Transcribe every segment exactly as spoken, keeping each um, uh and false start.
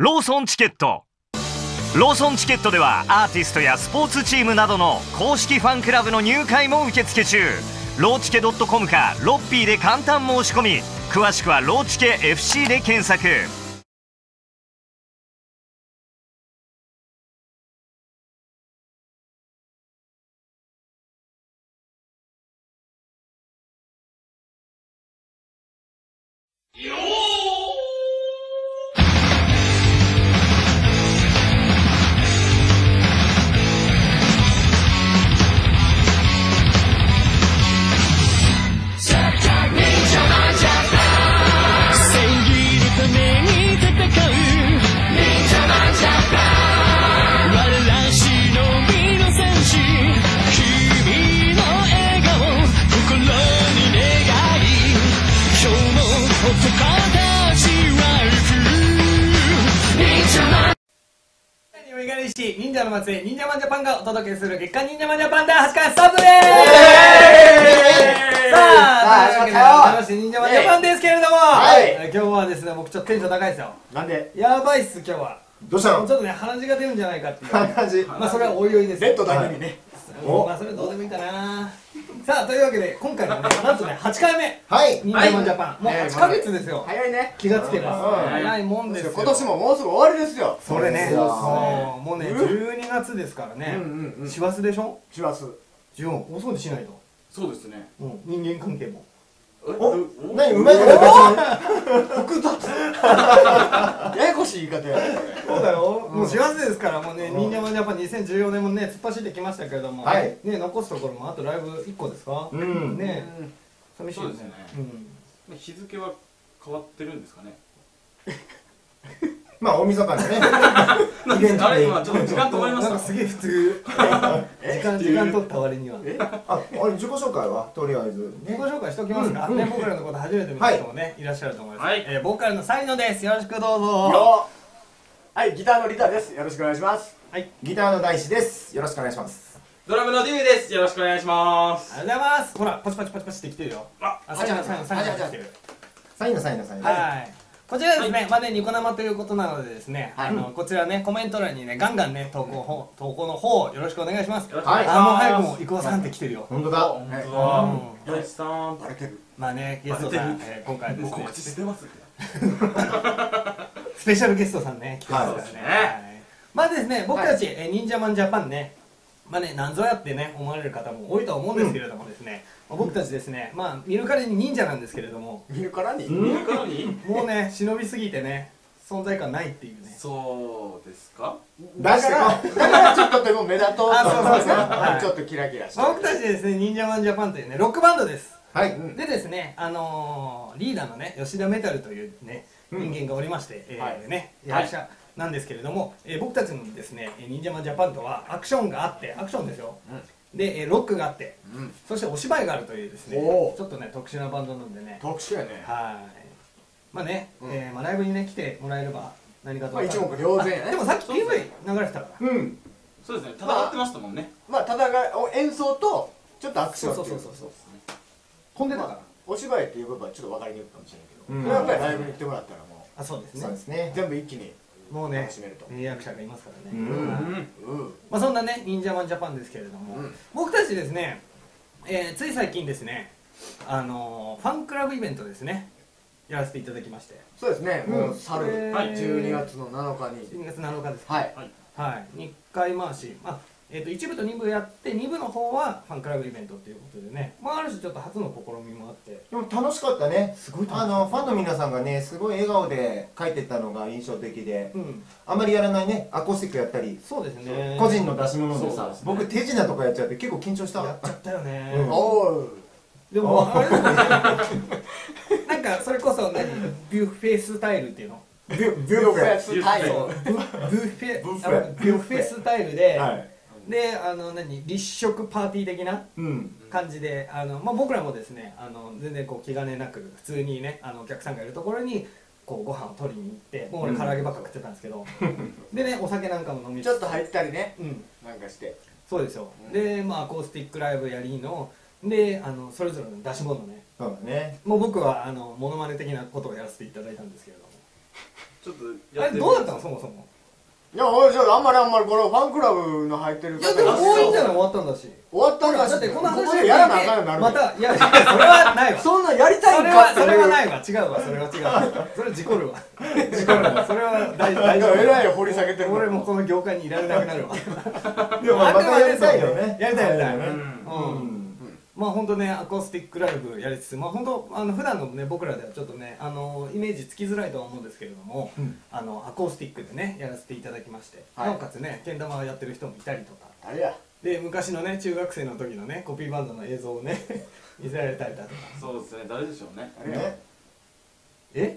ローソンチケット。ローソンチケットではアーティストやスポーツチームなどの公式ファンクラブの入会も受付中。ローチケ .com かロッピーで簡単申し込み、詳しくはローチケ エフシー で検索。 忍者の末裔忍者マンジャパンがお届けする月刊忍者マンジャパンだいはちかいスタートでーす。さあ、というわけで楽しい忍者マンジャパンですけれども、今日はですね、僕ちょっとテンション高いですよ。なんでやばいっす今日は。どうしたの？ちょっとね、鼻血が出るんじゃないかっていう。鼻血、まあそれはおいおいです。レッドだけにね。まあそれどうでもいいかな。さあ、というわけで今回はね、なんとねはちかいめ忍者マンジャパン、もうはちかげつですよ。早いね。気がつけば早いもんですよ。今年ももうすぐ終わりですよ。それね、もうねじゅうにがつですからね。師走でしょ。師走。じゅうよんお掃除しないと。そうですね。人間関係も。お、何うまいこと複雑。ややこしい言い方や。そうだよ。もう幸せですから、もうね、忍者マンジャパンにせんじゅうよねんもね、突っ走ってきましたけれども、ね、残すところもあとライブいっこですか。ね、寂しいですね。日付は変わってるんですかね。まあ大晦日でね。イベントで今ちょっと時間止まりました。なんかすげえ普通。時間時間取った割には。あ、あれ自己紹介はとりあえず自己紹介しておきますか。ね、僕らのこと初めて見た人もねいらっしゃると思います。え、ボーカルのサイノです。よろしくどうぞ。はい、ギターのリタです。よろしくお願いします。はい、ギターの大志です。よろしくお願いします。ドラムのデューです。よろしくお願いします。ありがとうございます。ほら、パチパチパチパチってきてるよ。あ、サイノサイノサイノ来てる。サイノサイノサイノ。はい。こちらですね、まあね、ニコ生ということなのでですね、あの、こちらね、コメント欄にね、ガンガンね、投稿、投稿の方、よろしくお願いします。はい。あ、もう早くも、伊藤さんって来てるよ。本当だ。本当だ。よしさん、バレてる。まあね、ゲストさん、今回ですね。告知してます。スペシャルゲストさんね、来てますからね。まあですね、僕たち、忍者マンジャパンね、まあね、なんぞやってね、思われる方も多いとは思うんですけれどもですね、僕たちですね、まあ見るからに忍者なんですけれども、見るからに見るからにもうね、忍びすぎてね、存在感ないっていうね。そうですか。だからだからちょっとでも目立とうと、ちょっとキラキラして、僕たちですね、忍者マンジャパンというね、ロックバンドです。はい。でですね、あのリーダーのね、吉田メタルというね人間がおりまして、ね、役者なんですけれども、僕たちのですね、忍者マンジャパンとはアクションがあって、アクションですよ。で、ロックがあって、そしてお芝居があるというですね、ちょっとね、特殊なバンドなんでね。特殊やね。はい。まあね、ライブにね、来てもらえれば何かと。まあ一目瞭然やね。でもさっき ピーブイ 流れてたから。うん。そうですね、戦ってましたもんね。まあ、戦い、演奏と、ちょっとアクション。そうそうそうそう。ほんでだから、お芝居っていう部分はちょっと分かりにくいかもしれないけど、やっぱりライブに来てもらったらもう、あ、そうですね。そうですね。全部一気に。もうね、名役者がいますからね。まあそんなね、忍者マンジャパンですけれども、僕たちですね、つい最近ですね、あのファンクラブイベントですね、やらせていただきまして。そうですね、もう去るじゅうにがつのなのかに。じゅうにがつなのかです。はい。はい。にかい回し、まあえっといち部とに部やって、に部の方はファンクラブイベントっていうことでね、まあある種ちょっと初の試みもあって、でも楽しかったね。すごい楽しかった。あのファンの皆さんがね、すごい笑顔で書いてたのが印象的で、あまりやらないね、アコースティックやったり、そうですね、個人の出し物でさ、僕手品とかやっちゃって結構緊張した。やっちゃったよね。でもあれだね、なんかそれこそ何、ビュッフェスタイルっていうの、ビュッフェスタイル、ビュッフェスタイルで、で、あの何、立食パーティー的な感じで、あの、まあ、僕らもですね、あの全然こう気兼ねなく普通にね、あのお客さんがいるところにこうご飯を取りに行って、もう俺唐揚げばっか食ってたんですけど、でね、お酒なんかも飲みつつ、ちょっと入ったりね、なんかして、そうですよ。で、まあアコースティックライブやりので、あのそれぞれの出し物ね、そうだね、もう僕はあのモノマネ的なことをやらせていただいたんですけれども。 ちょっとあれどうだったのそもそも。 いや俺ちょっとあんまりあんまりこれファンクラブの入ってるいやでももういいんじゃない終わったんだし。 終わったんだしだってこの話ここでやらなあかんようになるまたいやいやそれはないわ。 そんなんやりたいそれんかっていうはそれはないわ違うわそれは違う。それは事故るわ。事故るわそれは大大丈夫。 えらい掘り下げてる俺もこの業界にいられなくなるわ。 でもまたやりたいよねやりたいやりたい。 ううん。まあ本当ねアコースティックライブやりつつ、まあ本当あの普段のね僕らではちょっとねあのイメージつきづらいとは思うんですけれども、あのアコースティックでねやらせていただきまして、なおかつねけん玉をやってる人もいたりとか、 あれやで昔のね中学生の時のねコピーバンドの映像をね見せられたりだとか。 そうですね、誰でしょうね。 あれやえ？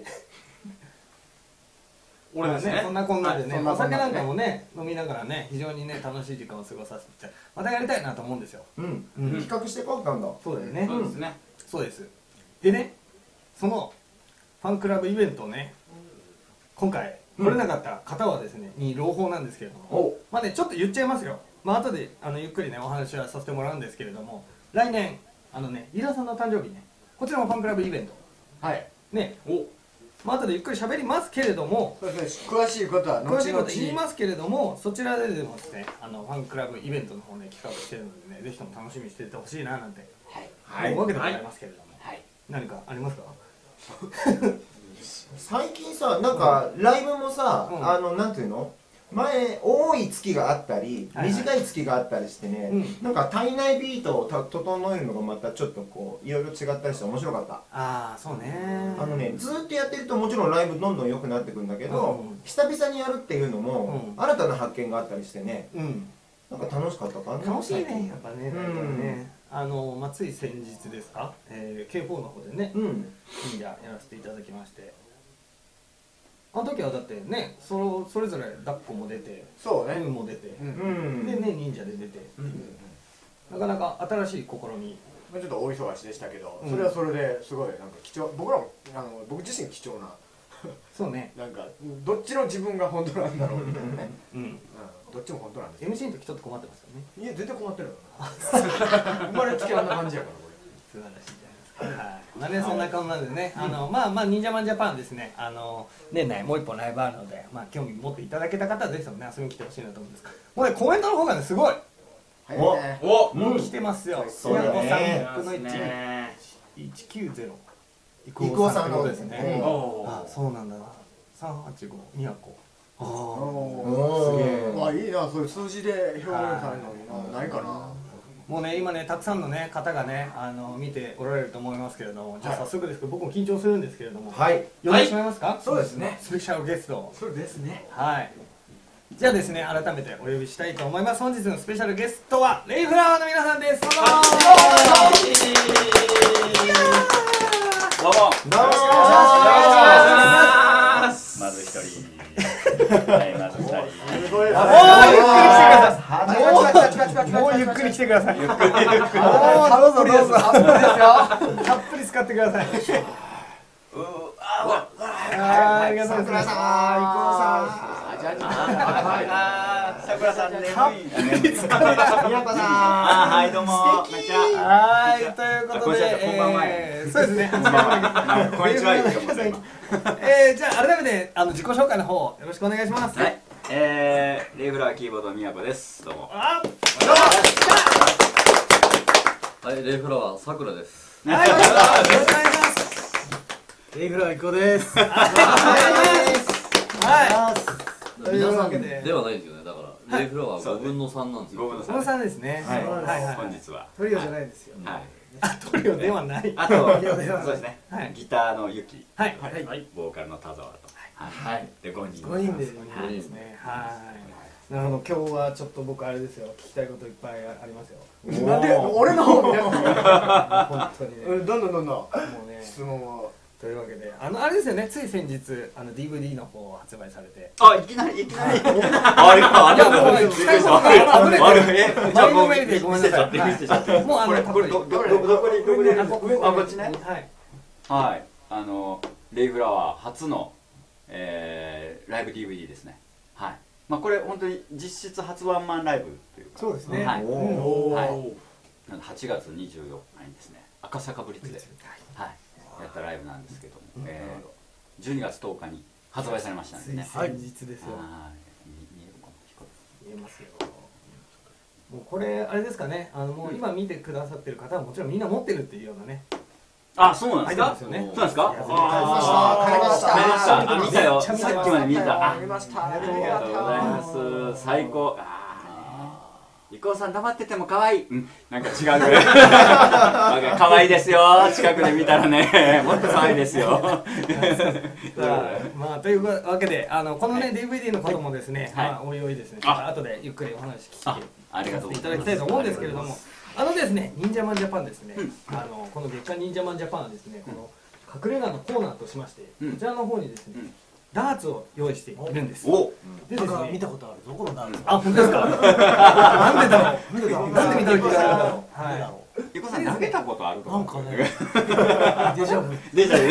俺ですね。 そんなこんなでね、お酒そんなこんなでねなんかもね飲みながらね非常にね楽しい時間を過ごさせてまたやりたいなと思うんですよ。 うんうん企画してこうったんだそうだよね。 そうですね。 そうです。でね、そのファンクラブイベントをね、今回来れなかった方はですね、に朗報なんですけれども、 おまあねちょっと言っちゃいますよ。まあ後であのゆっくりねお話はさせてもらうんですけれども、来年あのねリラさんの誕生日ね、こちらもファンクラブイベントはいね、 お、 まあ後でゆっくり喋りますけれども、 そうですね詳しいことは後々 詳しいこと言いますけれども、そちらででもですね、あのファンクラブイベントの方ね企画してるのでね、ぜひとも楽しみにしていてほしいななんてはい思うわけでございますけれども、 はい何かありますか？ 最近さなんかライブもさ、 うんあのなんていうの前多い月があったり、 はいはい短い月があったりしてね、 うんなんか体内ビートをた整えるのがまたちょっとこういろいろ違ったりして面白かった。 ああそうね。 あのねずーっとやってるともちろんライブどんどん良くなってくんだけど、 うん久々にやるっていうのも、 うん新たな発見があったりしてねうん。 なんか楽しかったかな。 楽しいねやっぱね、 うんライブはね。あのまあつい先日ですか、えー、ケーフォー の方でね、 うん忍者やらせていただきまして、あの時はだってね、そのそれぞれ抱っこも出て、 そうねムーも出て、 うんでね忍者で出て、なかなか新しい試み。 ちょっと大忙しでしたけど、 うんそれはそれですごいなんか貴重、僕らもあの僕自身貴重なそうね。 なんかどっちの自分が本当なんだろうみたいなね、 うん。 うん、どっちも本当なんですよ。 エムシー の時ちょっと困ってましたね。 いや全然困ってるよ生まれつきあんな感じやからこ素晴らしいじゃないですか。はい。まあねそんな感じでね、あのまあまあ忍者マンジャパンですね。あの年内もう一本ライブあるので、まあ興味持っていただけた方はぜひともね遊びに来てほしいなと思うんですが、もうねコメントの方がねすごい。 れ早いね。 お、 もう来てますよ。 そうだね宮古さん僕の一ね。 一九ゼロ。イイクオさんのことですね。 おあ、そうなんだな。三八五宮古。ああ。 おすげえあいいな、そういう数字で表現されるのいいな、ないかな。 もうね今ねたくさんのね方がねあの見ておられると思いますけれども、じゃあ早速ですけど僕も緊張するんですけれども、 はい呼んでしまいますか？ そうですねスペシャルゲストを。 そうですね。 はい。じゃあですね改めてお呼びしたいと思います。本日のスペシャルゲストはレイフラワーの皆さんです。どうぞ。 どうも。 どうもまず一人。はい、まず二人。 すごい。 もうゆっくり来てください。もうゆっくり来てください。ゆっくりゆっくり。 どうぞどうぞ。 たっぷり使ってください。 うあ、 あーありがとうございます。 あ、さくらさん眠い。 宮子さん。 あ、はい、どうも。 はい、ということで、 こんばんはえーそうですね。 こんばんは。こんにちは。 えー、じゃあ改めてあの自己紹介の方よろしくお願いします。 はい、えー、レイフラワーキーボード宮古です。どうも。 あ、 はい、レイフラワーさくらです。 はい、よろしくお願いします。レイフラワーいこです。はい。というわけでではないですよね。だからレイフラワーごぶんのさんなんですよ。 ごぶんのそのさんですね。 はい、 はいはい。 本日は。 トリオじゃないですよ。 はい。 あ、トリオではない。 あと、 トリオではないそうですねはい。 ギターのユキ、 はいはい。 ボーカルの田沢と。 はい。 で、ごにん。 ごにんでごにんですね。はい。なるほど、今日はちょっと僕あれですよ。聞きたいこといっぱいありますよ。 なんで俺の方見なくていい本当にね。 うんどんどんどんどんもうね。 質問を。 というわけで、あのあれですよね。つい先日あの ディーブイディー の方を発売されて。 あ、いきなり、いきなり。あれか、あいやもうね、期待が溢れてる。 え、 前のめりでごめんなさい。 見せちゃって、見せちゃって。 もうあのこれ、ど、ど、ど、どこに、どこに、あ、こあこっちね。 はい。 はい、あの、レイフラワー初の、えー、ライブ ディーブイディー ですね。はい。まあ、これ本当に実質初ワンマンライブというか。 そうですね。 はい。 おはい。なのではちがつにじゅうよっかにですね、赤坂ブリッツで、はい、やったライブなんですけども、えー、じゅうにがつとおかに発売されましたんでね。 先日ですよ。 はい、見えるかな、 見えますよ。もうこれあれですかね、あのもう今見てくださってる方はもちろんみんな持ってるっていうようなね。 あ、そうなんですか。 ですよね。 そうなんですか。 買いました買いました買いました見たよ。 めっちゃ見たさっきまで見た。 見ましたありがとうございます。最高。伊藤さん黙ってても可愛い。うん、なんか違う。可愛いですよ。近くで見たらね、もっと可愛いですよ。 まあというわけで、あのこのね ディーブイディー のこともですね、まあおいおいですね、ちょっと後でゆっくりお話聞きありがとういただきたいと思うんですけれども、あのですね、忍者マンジャパンですね、あのこの月刊忍者マンジャパンはですね、この隠れ家のコーナーとしまして、こちらの方にですね、ダーツを用意しているんです。 お、 でですね、 見たことあるぞこのダーツ。 あ、本当ですか。なんでだろう。 なんでだろう。 なんで見た時があるんだろう。 なんでだろ伊藤さん投げたことあるとう。なか。 んかね。デジャブ。 デジャブ。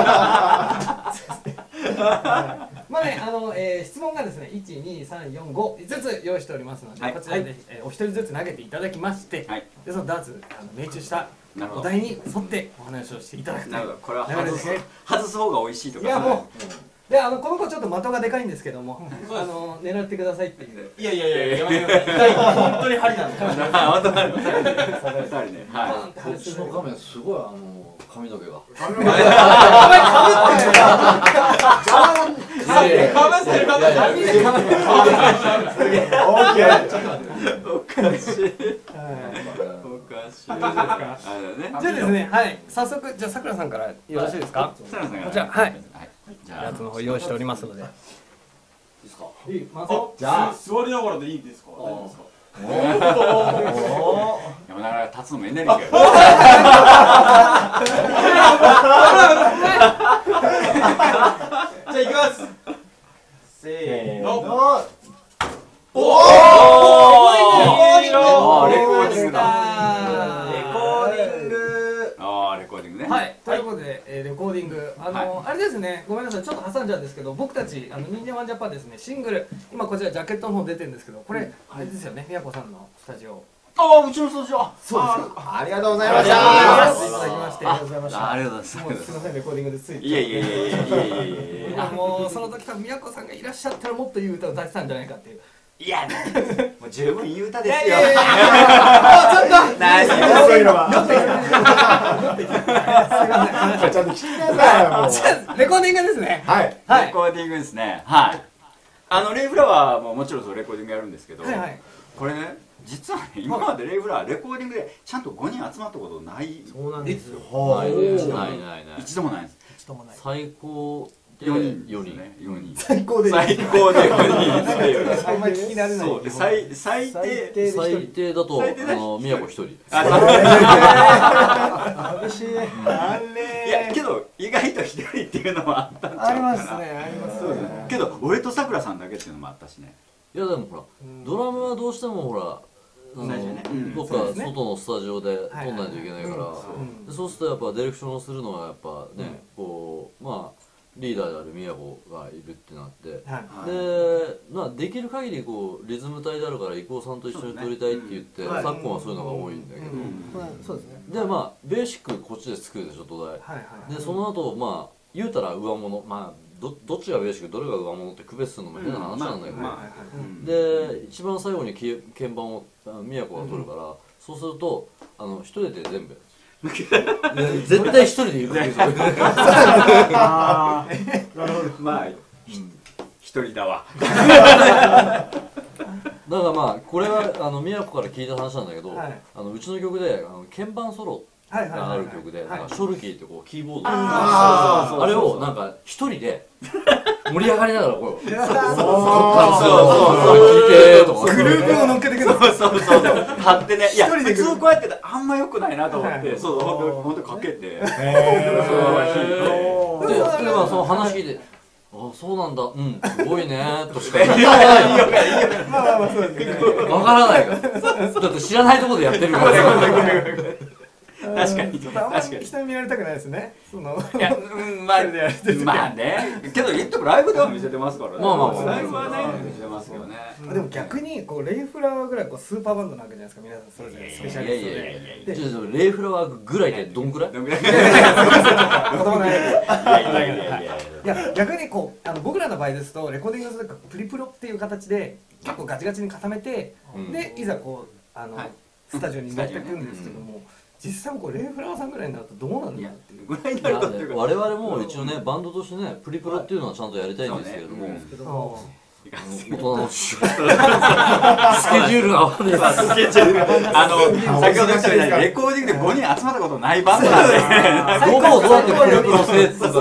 まあね、あの、えー、質問がですね、いち、に、さん、よん、ごずつ用意しておりますので、 はい、 こちらで、えー、お一人ずつ投げていただきまして、 はい、 でそのダーツあの命中したお題に沿ってお話をしていただくという。 なるほど、これは外す外す方が美味しいとか。 いやもう、であのこの子ちょっと的がでかいんですけども、あの狙ってくださいっていう。 いやいやいやいや本当に針なんだよ。 本当に針ね。はい。 こっちの画面すごいあの髪の毛が。 かぶってるかぶってるかぶってる。 おかしい。おかしい。 じゃあですね、はい、早速じゃあさくらさんからよろしいですか。こちらはい。じゃあやつの方用意しておりますので。いいですか。 いい、まずじゃあ座りながらでいいですか。大丈夫ですか。 おお。でもなかなか立つのもエネルギーが。 じゃあ行きます。せーの。 おお。レコーディングだ。 レコーディング。 ああ、レコーディングね。 はい、ということで、えー、レコーディング、あの、あれですね、ごめんなさい、ちょっと挟んじゃうんですけど、僕たち、あの、忍者マンジャパンですね、シングル、今こちらジャケットの方出てるんですけど、これ、あれですよね、みやこさんのスタジオ。 ああ、うちのスタジオ。 そうですよ。 ありがとうございました。 いただきまして、ありがとうございました。 ありがとうございます。 もうすみません、レコーディングでついて。 いやいやいやいやいやいや。 もう、その時からみやこさんがいらっしゃったら、もっといい歌を歌ってたんじゃないかっていう。 いや、もう十分いい歌ですよ。 いやいやいやちょっと。何そういうのは。 すみません。 ちゃんと聞きなさいよ。 レコーディングですね。 はい。 はい。 レコーディングですね。はい。あのレイフラワーももちろんそうレコーディングやるんですけど、 はいはい。 これね、実はね、今までレイフラワーレコーディングでちゃんとごにん集まったことない。 そうなんですよ。 ないね。ないないない。 一度もないんです。 一度もない。 最高でよにんよにんね。よにん。 最高で。 最高でよにんっていう。 あんまり聞き慣れない。 そうで最最低最低だとあ最低だの宮子一人。 あ寂しい。 あいやけど意外と一人っていうのもあったんちゃうかな。 ありますね。ありますね。 けど俺とさくらさんだけっていうのもあったしね。 いやでもほらドラムはどうしてもほらあの最初ねうんどっか外のスタジオで撮んないといけないからうんでそうするとやっぱディレクションをするのはやっぱねこうまあリーダーである宮子がいるってなってはい。 でまあできる限りこうリズム隊であるから伊藤さんと一緒に撮りたいって言ってそうね昨今はそういうのが多いんだけどそうですね。 でまあベーシックこっちで作るでしょ土台はいはい。 でその後まあ言うたら上物まあどどっちがベーシックどれが上物って区別するのも変な話なんだけど、 まあで一番最後にき鍵盤を宮子が取るから、うん、そうするとあの一人で全部絶対一人で行くんですよああ。なるほど。 まあ一人だわ。 だからまあこれはあの宮子から聞いた話なんだけど、 はい、 あのうちの曲であの鍵盤ソロがある曲で、なんかショルキーってこうキーボードあれをなんか一人で盛り上がりながらこうそうそうそう聞いてとかグループを乗っけてください。 そうそうそう張ってねいや普通こうやってあんま良くないなと思ってそう本当本当かけてでまあその話聞いてあそうなんだうんすごいねとしか言わないよまあまあまあそうですね。 わからないからだって知らないところでやってるから確かにちょっとあんまり人に見られたくないですね。そのいや、うん、まあまあね、けど言ってもライブでは見せてますからね。 まあまあまあライブはね見せてますけどね。 でも逆にこうレイフラワーぐらいこうスーパーバンドなわけじゃないですか、皆さんそれぞれスペシャリストで。 ちょっとレイフラワーぐらいってどんぐらい？ どんぐらい？ 言葉ない。 いやいやいやいやいや。 いや逆にこうあの僕らの場合ですとレコーディングするとプリプロっていう形で結構ガチガチに固めて、でいざこうあの、はい、スタジオに持っていくんですけども、実際こうレイフラワーさんぐらいになるとどうなんだっていうぐらいになるとっていうか、 我々も一応ねバンドとしてねプリプロっていうのはちゃんとやりたいんですけれども、大人のスケジュールが合わない。 スケジュールあの先ほど言ったようにレコーディングでごにん集まったことないバンドなんで、 どこをどうやってプリプロせって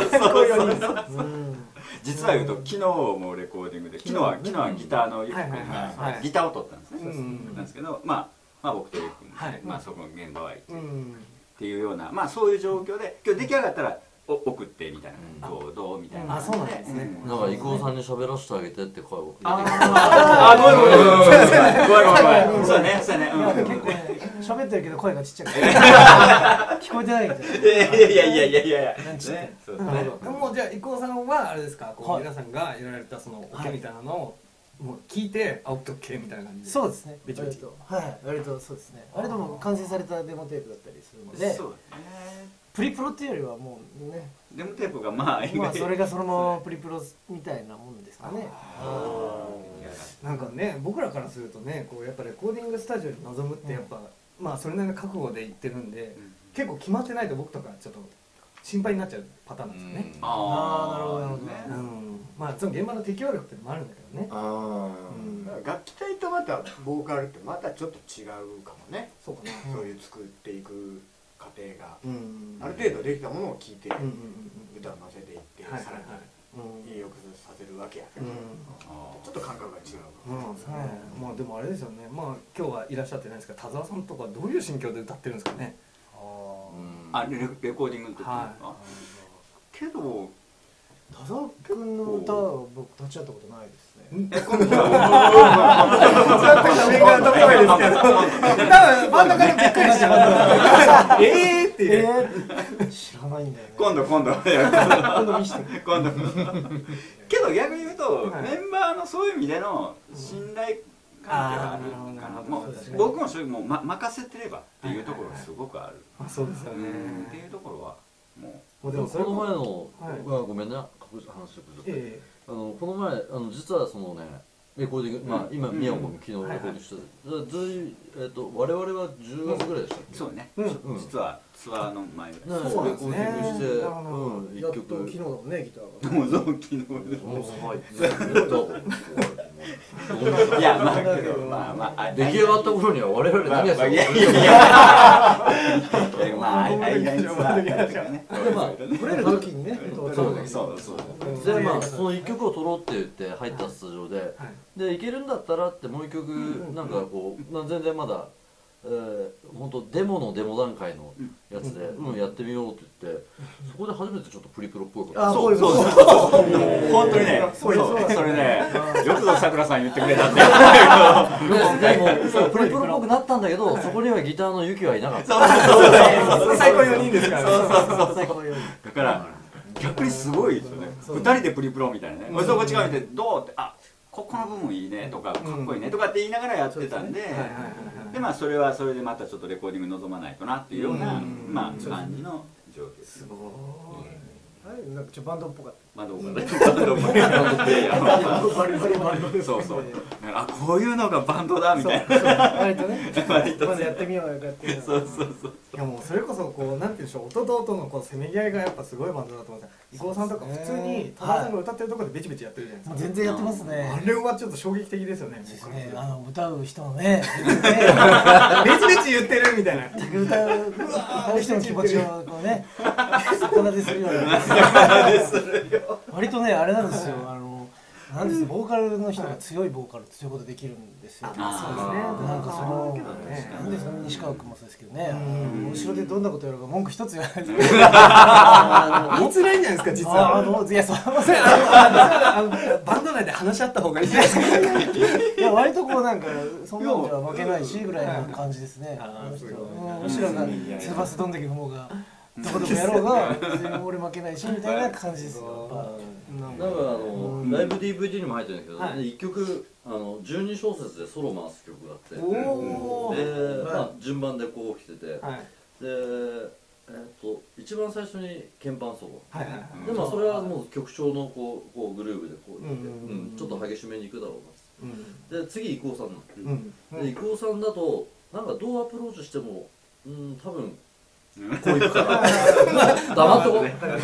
実は言うと昨日もレコーディングで、昨日は昨日はギターのゆきくんがギターを取ったんですね。なんですけど、まあまあ僕とゆきくんでまあそこの現場は行ってっていうような、まあそういう状況で今日出来上がったら送ってみたいな、どうどうみたいな。 あ、そうなんですね。 だから伊藤さんに喋らせてあげてって声を。 ああ、ごめんごめんごめんごめんごめんごめん。そうねそうね。 結構ね喋ってるけど声がちっちゃくて聞こえてないみたいな。 いやいやいやいやいやいや。 もうじゃあ伊藤さんはあれですか、こう皆さんがやられたそのオケみたいなのをもう聞いてあオッケーオッケーみたいな感じで。 そうですね。 ベチベチ。 はい割とそうですね。あれでも完成されたデモテープだったりするので。そうね。プリプロっていうよりはもうねデモテープがまあまあそれがそのままプリプロみたいなもんですかね。 なんかね僕らからするとねこうやっぱレコーディングスタジオに臨むってやっぱまあそれなりの覚悟で言ってるんで結構決まってないと僕とかちょっと心配になっちゃうパターンなんですよね。 ああなるほどなるほどね。 まあその現場の適応力ってのもあるんだけどね。 ああ楽器隊とまたボーカルってまたちょっと違うかもね。 そうかな。 そういう作っていく過程がある程度できたものを聴いて歌を乗せていってさらにいいよくさせるわけやけどちょっと感覚が違う。 まあでもあれですよね、まあ今日はいらっしゃってないですけど田沢さんとかどういう心境で歌ってるんですかね。 あレレコーディングの時ですか。けど田沢君の歌は僕立ち会ったことないですね。 え、今度は写真が遠いですけど多分真ん中でびっくりしちゃう。えーっていう知らないんだよね。 今度今度今度見して今度けど逆に言うとメンバーのそういう意味での信頼関係があるかな。もう僕もそういうもう任せてればっていうところがすごくある。 あ、そうですよねっていうところはもうでもこの前のごめんな話してあのこの前あの実はそのねレコーディングまあ今宮本も昨日レコーディングしてたずえっと我々はじゅうがつぐらいでしたっけ。 そうね実はツアーの前ぐらいレコーディングしてうん一曲昨日だもんねギターが。 どうぞ昨日いやまあけどまあまあ出来上がった頃には我々何やってたの。 いやいやいやまあ間にツアーとかね。 まあ触れる時にね。 そうそうそう。 でまあその一曲を取ろうって言って入ったスタジオででいけるんだったらってもう一曲なんかこう全然まだ本当デモのデモ段階のやつでうんやってみようって言ってそこで初めてちょっとプリプロっぽいこと。 あそうそうそう本当にねそれねよくぞさくらさん言ってくれたって。 でもプリプロっぽくなったんだけどそこにはギターのユキはいなかった。 最高よにんですから。 そうそうそう最高よにんだから逆にすごいですよね。ふたりでプリプロみたいなね。そこ違う見てどうってあここの部分いいねとかかっこいいねとかって言いながらやってたんででまあそれはそれでまたちょっとレコーディング臨まないとなっていうようなまあ感じの状況です。 すごい。 なんかちょっとバンドっぽかった。 バンドっぽかった。バンドっぽかった。バリバリバンド。そうそう。あこういうのがバンドだみたいな。 割とね。割とやってみようよかって。 そうそうそう。 いやもうそれこそこうなんて言うんでしょう音と音のこうせめぎ合いがやっぱすごいバンドだと思うんですよ。伊藤さんとか普通に田中さんが歌ってるところでベチベチやってるじゃないですか。 全然やってますね。 あれはちょっと衝撃的ですよね。 あの歌う人のねベチベチ言ってるみたいな。 歌う歌う人の気持ちをこうね逆なでするような。割とねあれなんですよあのなんですボーカルの人が強いボーカルってそういうことできるんですよ。 そうですね。 なんかそのなんですかね、西川君もそうですけどね、後ろでどんなことやるか文句一つ言わないで。言いづらいんじゃないですか実は。 あのいやそうバンド内で話し合った方がいいですか。 いや割とこうなんかそんなんじゃ負けないしぐらいの感じですね。むしろがセバスどんだけの方がどこでもやろうが別に俺負けないしみたいな感じですよ。 なんかあのライブ ディーブイディー にも入ってるんだけど、いっきょくあのじゅうにしょうせつでソロ回す曲があって、でまあ順番でこう来てて、でえっと一番最初に鍵盤ソロで、まあそれはもう曲調のこうこうグルーヴでこういってちょっと激しめにいくだろうな。で次伊藤さんなの。で伊藤さんだとなんかどうアプローチしてもうん多分こういくから黙っとこう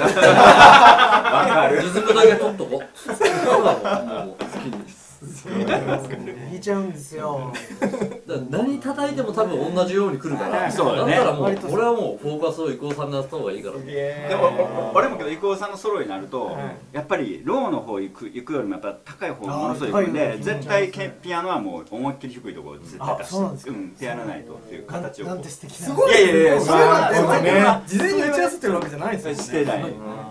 リズムだけ取っとこうもう好きに弾いちゃうんですよ。 何叩いても多分同じように来るから、だったらもう俺はもうフォーカスを伊藤さんにやった方がいいから。 でも俺もけど伊藤さんのソロになるとやっぱりローの方行く行くよりもやっぱ高い方がものすごい行くんで、絶対ピアノはもう思いっきり低いところ絶対出してピアノないとっていう形を。 なんて素敵な。 すごい。いやいやいやそれは事前に打ち合わせてるわけじゃないですよね。 してない。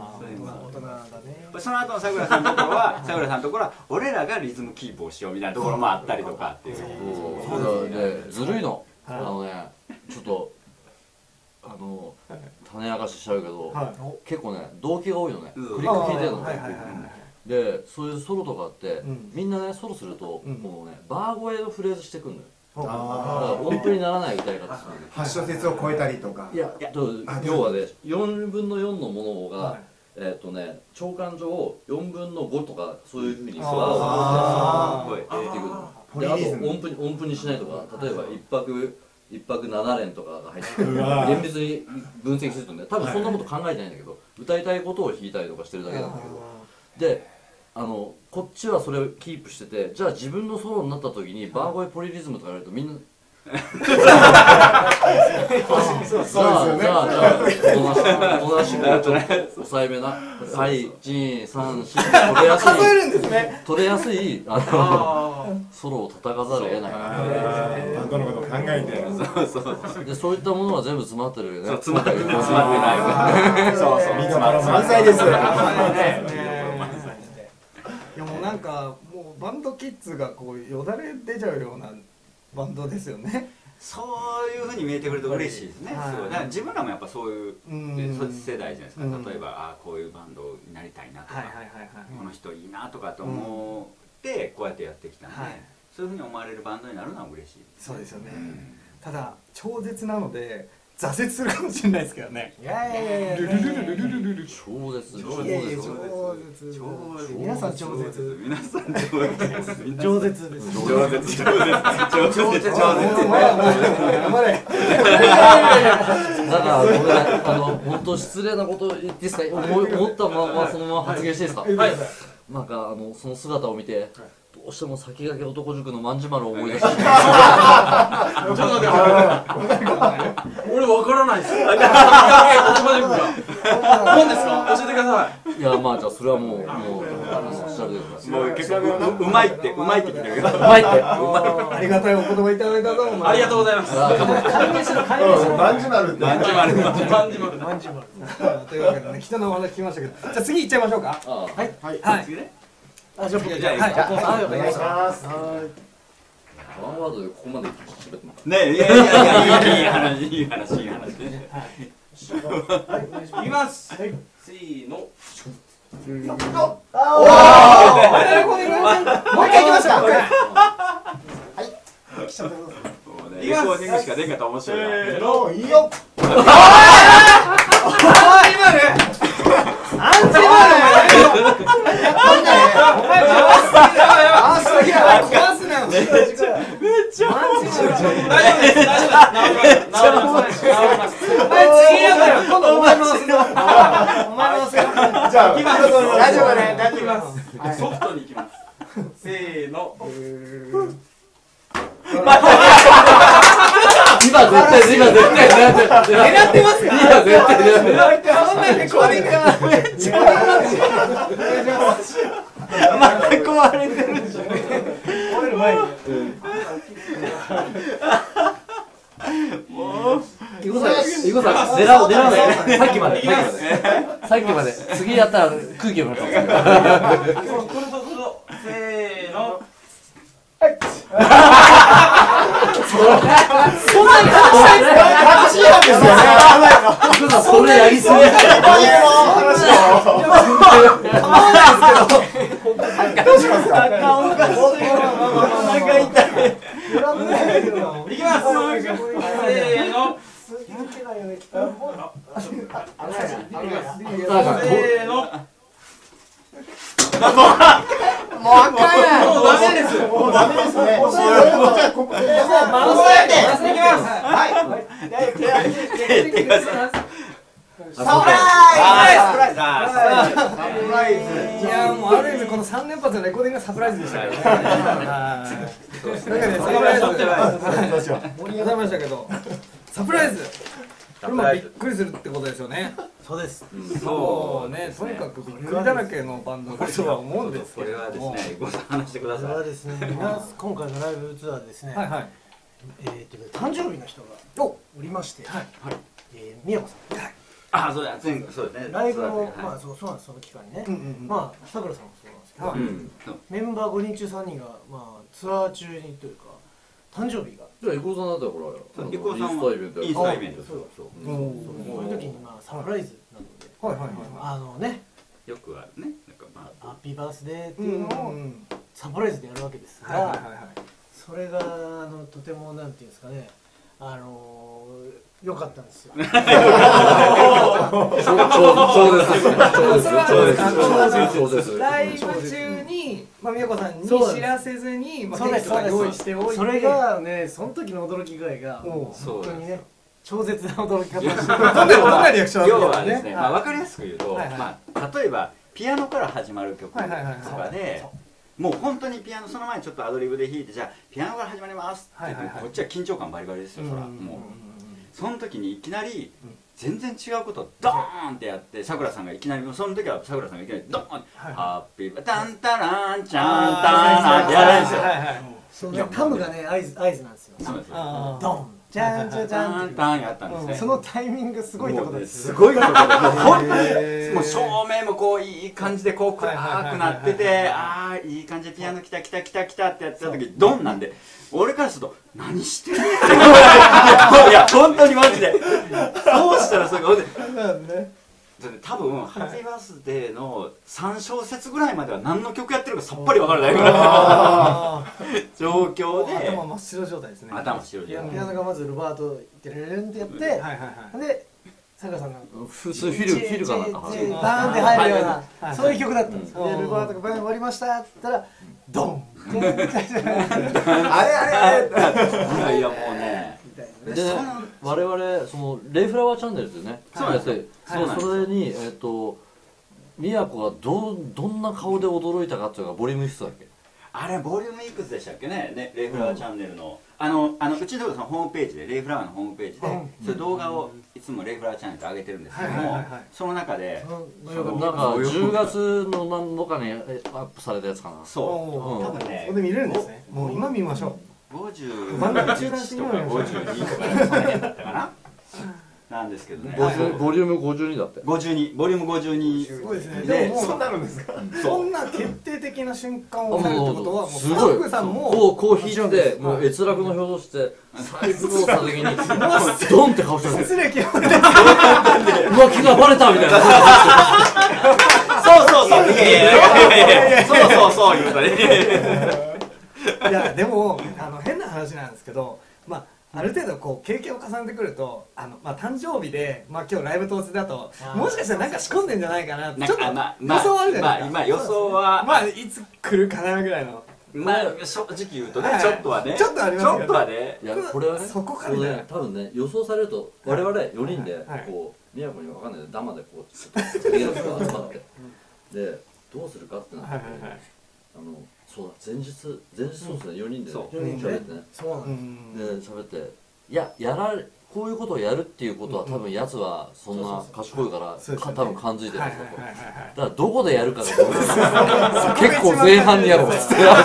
その後のさくらさんのところはさくらさんのところは俺らがリズムキープをしようみたいなところもあったりとかっていう。 そうだね、ずるいの。あのね、ちょっとあの種明かししちゃうけど、結構ね動機が多いのね。クリック聞いてるの。で、そういうソロとかあってみんなねソロするとこうねバー声のフレーズしてくんのよ。だから音符にならない歌い方する。 はちしょせつを超えたりとか。 いや、要はねよんぶんのよんのものがえっとね長官上をよんぶんのごとかそういうふうにバーを入れていくの。であと音符に音符にしないとか、例えば一拍一拍ななれんとかが入って厳密に分析するとね多分そんなこと考えてないんだけど歌いたいことを弾いたりとかしてるだけなんだけど、であのこっちはそれをキープしてて、じゃあ自分のソロになった時にバー声ポリリズムとかやるとみんなじゃあじゃあじゃあおとなしくちょっと抑えめなはいいちさんよん取れやすい数えるんですね。 取れやすいあのソロを叩かざるを得ない。 バンドのことを考えて。 そうそうでそういったものは全部詰まってるよね。 詰まってる詰まってない。そうそう見どころ満載です。 いやもうなんかもうバンドキッズがこうよだれ出ちゃうようなバンドですよね。 そういうふうに見えてくると嬉しいですね。すごい。だから自分らもやっぱそういう世代じゃないですか。例えばあこういうバンドになりたいなとか、この人いいなとかと思ってこうやってやってきたんで、そういうふうに思われるバンドになるのは嬉しい。 そうですよね。ただ超絶なので挫折するかもしれないですけどね。 いやいやいやいや超絶超絶超絶皆さん超絶皆さん超絶超絶です。 超絶超絶超絶超絶だからごめんなさい、あの本当失礼なこと言っていいですか。思思ったままそのまま発言していいですか。はい。なんかあのその姿を見てどうしても先駆け男塾の万事丸を思い出して。ちょっと待って。俺わからないです。先駆け男塾が何ですか。教えてください。いやまあじゃあそれはもうもう調べてください。もう結局うまいってうまいって聞いてるけど。うまいって。 ありがたいお言葉いただいたと思います。 ありがとうございます。 解明しろ解明しろ。 万事丸って万事丸万事丸万事丸。 というわけでね人のお話聞きましたけど、じゃあ次行っちゃいましょうか。 はいはい。 次ね。 あじゃあ僕じゃあはいお願いします。 ワンワードでここまで喋ってます。 ねいやいやいやいい話いい話いい話ね。 いきます。せーの。 もう一回行きましょう。 レコーディングしかできなかったら面白いな。 せーのいいよ。 アンチマル壊すなよ。めっちゃアンチマル。大丈夫です大丈夫です。治ります治ります。次やから今度お前の忘れ。お前の忘れ。 じゃあ大丈夫ね大丈夫。 ソフトに行きます。せーの。 今絶対今絶対狙って狙ってますか？ 今絶対狙ってそんなレコーディングがめっちゃまた壊れてるじゃん。 壊れる前にイゴさん、イゴさん、狙う、狙うね。さっきまで、さっきまで。さっきまで。次やったら空気読むかもしれない。 せーの。 それやりすぎ。 いきます。せーの。せーの。 もうあかんやん。 もうダメです。 もうダメですね。もうじゃあここで回していきます。 はい。 サプライズ。 サプライズ。 いやもうある意味このさん連発のレコーディングがサプライズでしたけどね。はい。なんかねサプライズ盛り上がりましたけど、サプライズ。今びっくりするってことですよね。 そうです。 そうね、とにかくびっくりだらけのバンドだとは思うんですけど。 これはですね、ごさん話してください。 これはですね、今回のライブツアーでですね、 はいはい。 えーと誕生日の人がおりまして、はい、えー、宮子さん。 あ、そうだ、前そうですね。 ライブのまあそうそうなんですその期間にね、まあさくらさんもそうなんですけど、メンバーごにん中さんにんがまあツアー中にというか誕生日が。 じゃあ伊藤さんだったらほら、 伊藤さんはインスタイベント、そうそう。 そういう時にまあサプライズなので、はいはいはい、あのね、 よくあるね、なんかまあハッピーバースデーっていうのをサプライズでやるわけですが、それがあのとてもなんていうんですかね、あの良かったんですよ。 そうですそうです。 ライブ中にまあ宮子さんに知らせずにまあテキストが用意しておいて、 それがねその時の驚き具合が本当にね超絶な驚き方をして、どんなリアクション要はですね、まあ分かりやすく言うと、まあ例えばピアノから始まる曲とかで。もう本当にピアノその前にちょっとアドリブで弾いて、じゃあピアノから始まりますって言ってこっちは緊張感バリバリですよ、そらもうその時にいきなり全然違うことをドーンってやって、さくらさんがいきなり、その時はさくらさんがいきなりドーンって「ハッピーバータンタランチャンタラン」ってやるんですよ。 タムがね合図合図なんですよ。 そうですよ。 ドンじゃんじゃじゃんってタンやったんですね。 そのタイミングすごいところです。 すごいところで、もう照明もこういい感じでこう暗くなってて、ああいい感じでピアノ来た来た来た来たってやってた時ドンなんで、俺からすると何してるの？いや本当にマジで。どうしたらそれが多分ハッピーバースデーのさん小節ぐらいまでは何の曲やってるかさっぱり分からないぐらいの状況で頭真っ白状態ですね。 頭真っ白状態。 ピアノがまずルバートテレレレンってやって、でさくらさんが普通フィルフィルかなんかバーンって入るようなそういう曲だったんです。でルバートがバーン終わりましたって言ったらドン。あれあれあれ。 いやいやもうね。 で我々そのレイフラワーチャンネルですよね。そうです。それにえっと宮子がどどんな顔で驚いたかっていうのがボリュームいくつだっけ？ あれボリュームいくつでしたっけね、ねレイフラワーチャンネルのあのあのうちのところのホームページでレイフラワーのホームページでそういう動画をいつもレイフラワーチャンネルで上げてるんですけども、その中でなんかじゅうがつの何度かにアップされたやつかな。 そう多分ね。 ここで見れるんですね。もう今見ましょう。 ごじゅう番組中断してみようよ。 ごじゅうにとかその辺だったかな。なんですけどね。 ボリュームごじゅうにだって。 ごじゅうにボリュームごじゅうに。 すごいですね。 でもそんなのですか。 そんな決定的な瞬間を見るってことはもうスタッフさんもこうこう引いてもう閲楽の表情してサイズをした時にドンって顔してる。 失礼極まれて。 浮気がバレたみたいな。 そうそうそう。いやいやいやそうそうそう言うたね。 いやでもあの変な話なんですけど、まあある程度こう経験を重ねてくると、あのまあ誕生日でまあ今日ライブ当日だともしかしたらなんか仕込んでんじゃないかなってちょっと予想あるじゃないですか。 まあ予想はまあいつ来るかなぐらいの。 まあ正直言うとねちょっとはね。 ちょっとありますけど。 ちょっとはね。 いやこれはね。 そこからね多分ね予想されると我々よにんでこう宮古にわかんないでダマでこう逃げる人が集まってでどうするかってなって。あのそうだ前日前日そうですねよにんで喋ってね。 そうなんで喋っていややられこういうことをやるっていうことは多分やつはそんな賢いから多分感づいてるんですよ。だからどこでやるかが結構前半にやろうっつって。いや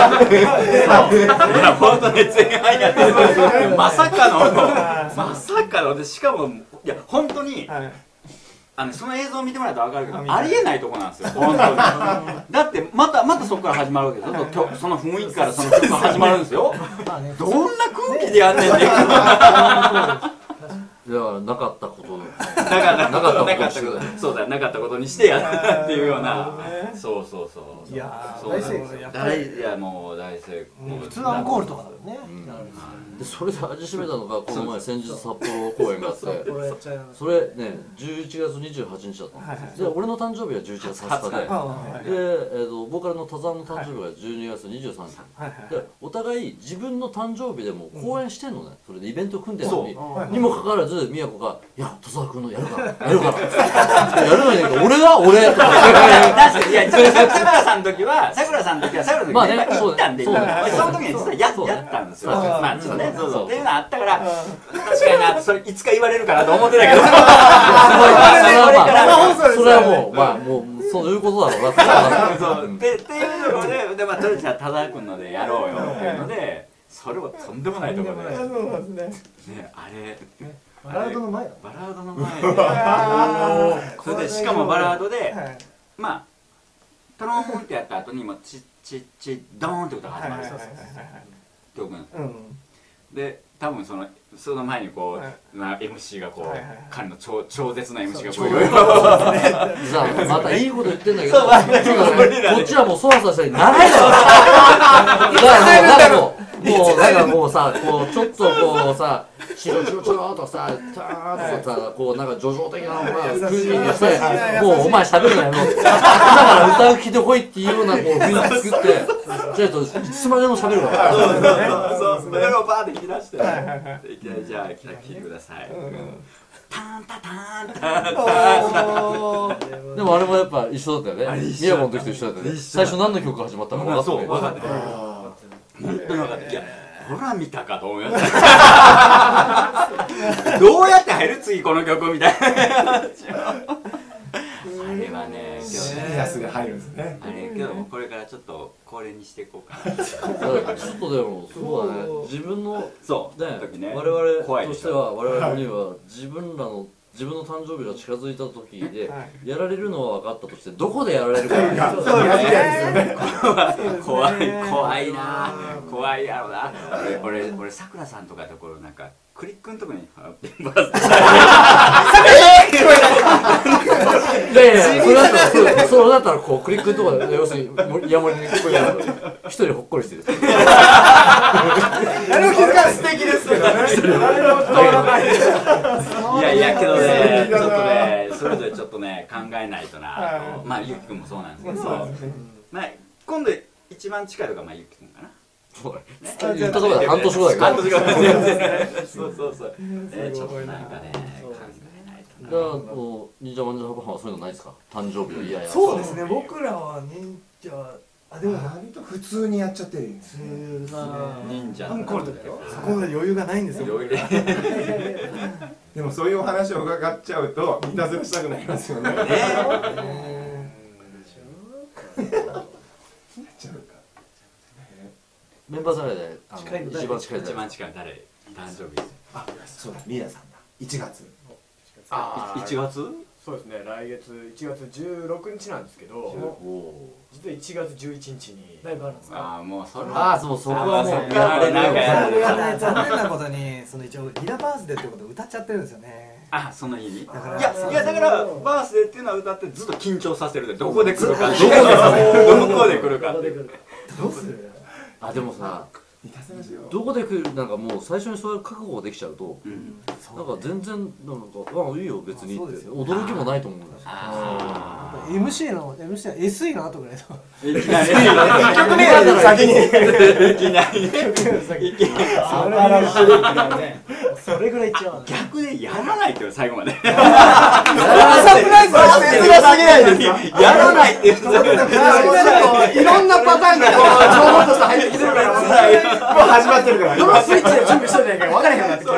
本当に前半やってる。まさかのまさかのでしかもいや本当に。あのその映像を見てもらうと分かるけどありえないとこなんですよ本当に。だってまたまたそこから始まるわけですよ。その雰囲気からその曲が始まるんですよ。どんな空気でやんねんね。 いやなかったことなかったことなかったことそうだなかったことにしてやったっていうような。そうそうそう。 いや大成功。いやもう大成功。 普通アンコールとかだよね。 でそれで味しめたのがこの前先日札幌公演があってそれねじゅういちがつにじゅうはちにちだったの。で俺の誕生日はじゅういちがつはつかででボーカルの田沢の誕生日がじゅうにがつにじゅうさんにちでお互い自分の誕生日でも公演してんのね。それでイベント組んでるのににもかかわらず宮古が「いや田沢君のやるからやるから」やるのに「俺は俺」とかいやさくらさんの時はさくらさんの時はさくらさんの時は行ったんでその時に実はやったんですよ。まあちょっとねそうそうっていうのあったから確かになそれいつか言われるかなと思ってたけどそれはもうまあもうそういうことだろうなってっていうのででまあとりあえず田沢君のでやろうよっていうのでそれはとんでもないところでねあれバラードの前バラードの前でそれでしかもバラードでまあトロンってやった後にもチッチッチッドーンって歌が始まる曲なんですよ。で多分そのその前にこうな エムシー がこう彼の超超絶な エムシー がこういろいろさあまたいいこと言ってんだけどこっちはもうそわそわしたりならないだろ。だからもうもうなんかもうさこうちょっとこうさチロチロチロとかさターッとかさこうなんか叙情的な空気にしてもうお前喋るなよだから歌う気で来いっていうようなこう雰囲気作ってじゃあといつまでも喋るから。 そうそうそれをバーって引き出していきなりじゃあ聴いてください。タンタタンタンでもあれもやっぱ一緒だったよね。宮古の時と一緒だったよね。最初何の曲が始まったか分かったね。 分かって本当に分かっていやほら見たかと思いました。どうやって入る次この曲みたいな。あれはねシリアスで入るんですね。 あれけどこれからちょっと恒例にしていこうかな。 ちょっとでもそうだね自分のそうね我々としては我々には自分らの自分の誕生日が近づいた時でやられるのは分かったとしてどこでやられるか怖い怖いな怖いやろな。俺俺俺さくらさんとかところなんかクリックのとこにハッピーバースデーいやいやそれだったらそれだったらこうクリックのところで要するにヤモリに聞こえる一人ほっこりしてる。 誰も気づかない素敵ですけどね。誰も伝わらない。 いやいやけどねちょっとねそれぞれちょっとね考えないとな。まあゆうきくんもそうなんですけどまあ今度一番近いのがまあゆうきくんかな。 言ったところで半年後だけど半年後そうそうそうえちょっとなんかね考えないとな。 じゃあもう忍者マンジャーパパはそういうのないですか誕生日を嫌やそうですね僕らは忍者あでも割と普通にやっちゃってるんですね。 忍者アンコールだよ。 そこまで余裕がないんですよ。 でもそういうお話を伺っちゃうといたずらしたくなりますよね。ねメンバー誰で一番近い一番近い誰誕生日。 あそうだリーダーさんだいちがつ。 あいちがつそうですね来月いちがつじゅうろくにちなんですけど実はいちがつじゅういちにちにライブあるんですか。 ああもうそれああそうそこはもうやられなんかやられ残念なことにその一応リラバースデーってことを歌っちゃってるんですよね。 あその日にいだからやいやだからバースデーっていうのは歌ってずっと緊張させるでどこで来るかどこで来るかどうする。 あでもさどこで来るなんかもう最初にそういう覚悟ができちゃうとなんか全然なんかあいいよ別にって驚きもないと思うんですよ。 エムシー の エムシー の エスイー の後ぐらいのいきなりいき曲名だ先にきなりそれぐらいいっちゃう。 逆でやらないってよ最後までサプライズは切なすぎないですか。 やらないって言うといろんなパターンが情報として入ってきてるからもう始まってるからどのスイッチで準備しといたらいいか分からへんようになってきて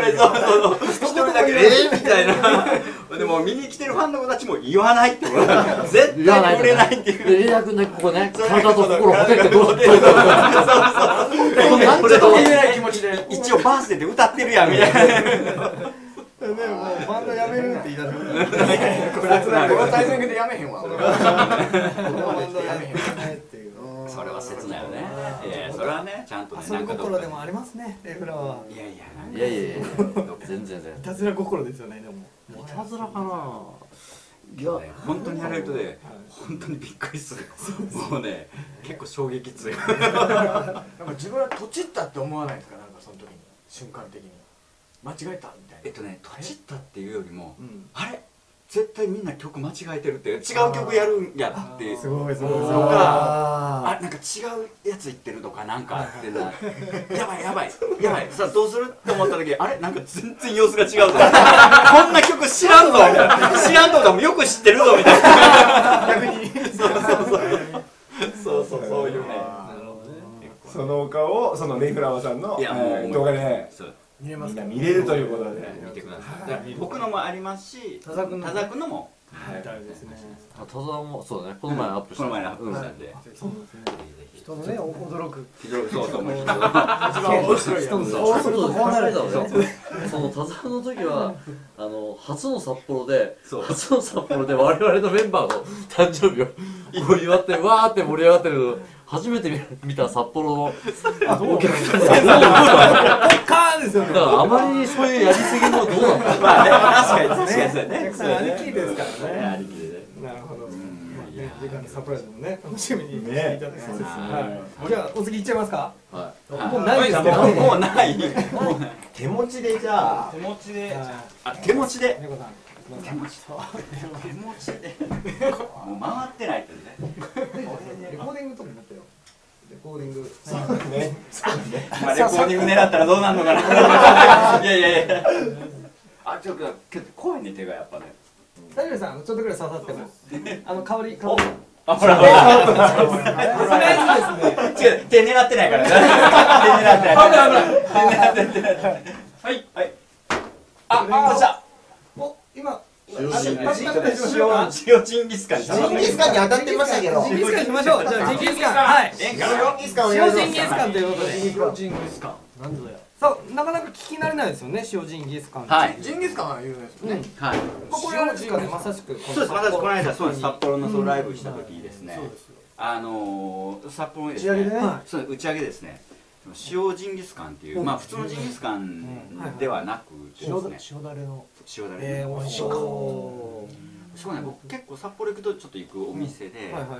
ンの子たちも言わないってこと絶対に触れないっていう。 でリーダー君だけここね体と心をほてってどうどういうことなんとも言えない気持ちで一応バースデーで歌ってるやんみたいな。 でもバンドやめるって言い出す。 このタイミングでやめへんわ。俺はバンドやめへんっていう。 それは切ないよね。いやいやそれはねちゃんとねなんかどっ心でもありますね。エフラは。 いやいやいやいやいや全然全然いたずら心ですよねでも。 いたずらかないや本当にやれるとね本当にびっくりする。もうね結構衝撃強い。 なんか自分はとちったって思わないですか、なんかその時に瞬間的に間違えたみたいな。 えっとねとちったっていうよりもあれ絶対みんな曲間違えてるって違う曲やるんやってすごいすごい。 とかあなんか違うやつ言ってるとかなんかってなやばいやばいやばいさあどうするって思った時あれなんか全然様子が違うぞこんな曲知らんぞみたいな知らんとかもよく知ってるぞみたいな逆にそうそうそうそうそうそういうねそのお顔をそのネイフラワーさんのいやもうえー動画で見れますか。 みんな見れるということで見てください。僕のもありますし田沢君のもはいですね。 あ田沢もそうだねこの前アップしたこの前アップしたんでそうですね。 人のね驚く非常にそうと思います。 一番面白いやつ。 そうするとこうなるだろうね。 その田沢の時はあの初の札幌でそう初の札幌で我々のメンバーの誕生日をこう祝ってわーって盛り上がってる初めて見た札幌のお客さんでカーですよね。 だからあまりそういうやりすぎもどうなのかまあね確かに確かにそうおね。 客さんありきですからね。 ありきでね。 なるほど。次回のサプライズもね楽しみにしていねただきそうです。はい。じゃあお次いっちゃいますか。 はもうないですけど。 もうない。 手持ちでじゃあ手持ちであ手持ちで猫さん。 手持ち手持ちでもう回ってないってね。 レコーディングとかになったよ。レコーディング。 ねまあレコーディング狙ったらどうなるのかな。いやいやいや。あちょっとけど怖いね手がやっぱね。 大丈夫さんちょっとぐらい刺さってもあの香り香り。 あほらほら。 とりあえずですね。 違う手狙ってないからね。手狙ってない。手狙ってない。はいはい。ああじゃお今。 塩ジンギス塩塩ジンギスカン。 ジンギスカンに当たってましたけどジンギスカンしましょう。じゃあジンギスカンはい。 えんかジンギスカンお願いします塩ジンギスカンということで。 塩ジンギスカン。なんでだよ。 そうなかなか聞き慣れないですよね塩ジンギスカン。 はい。 ジンギスカンは有名ですよね。 はい。 これあれですかねまさしく。 そうです。私この間そうです札幌のそうライブした時ですね。あの札幌ですね。そう打ち上げですね。塩ジンギスカンっていうまあ普通のジンギスカンではなくですね。 塩だれの。 塩だれ。 ええ美味しそう。 そうね僕結構札幌行くとちょっと行くお店で、 はいはいはい。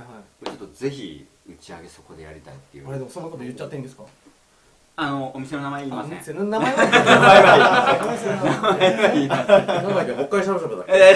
ちょっとぜひ打ち上げそこでやりたいっていう。 あれでもそんなこと言っちゃっていいんですか。 あのお店の名前言いません。 お店の名前は。 なんだっけ北海しゃぶしゃぶだっけえ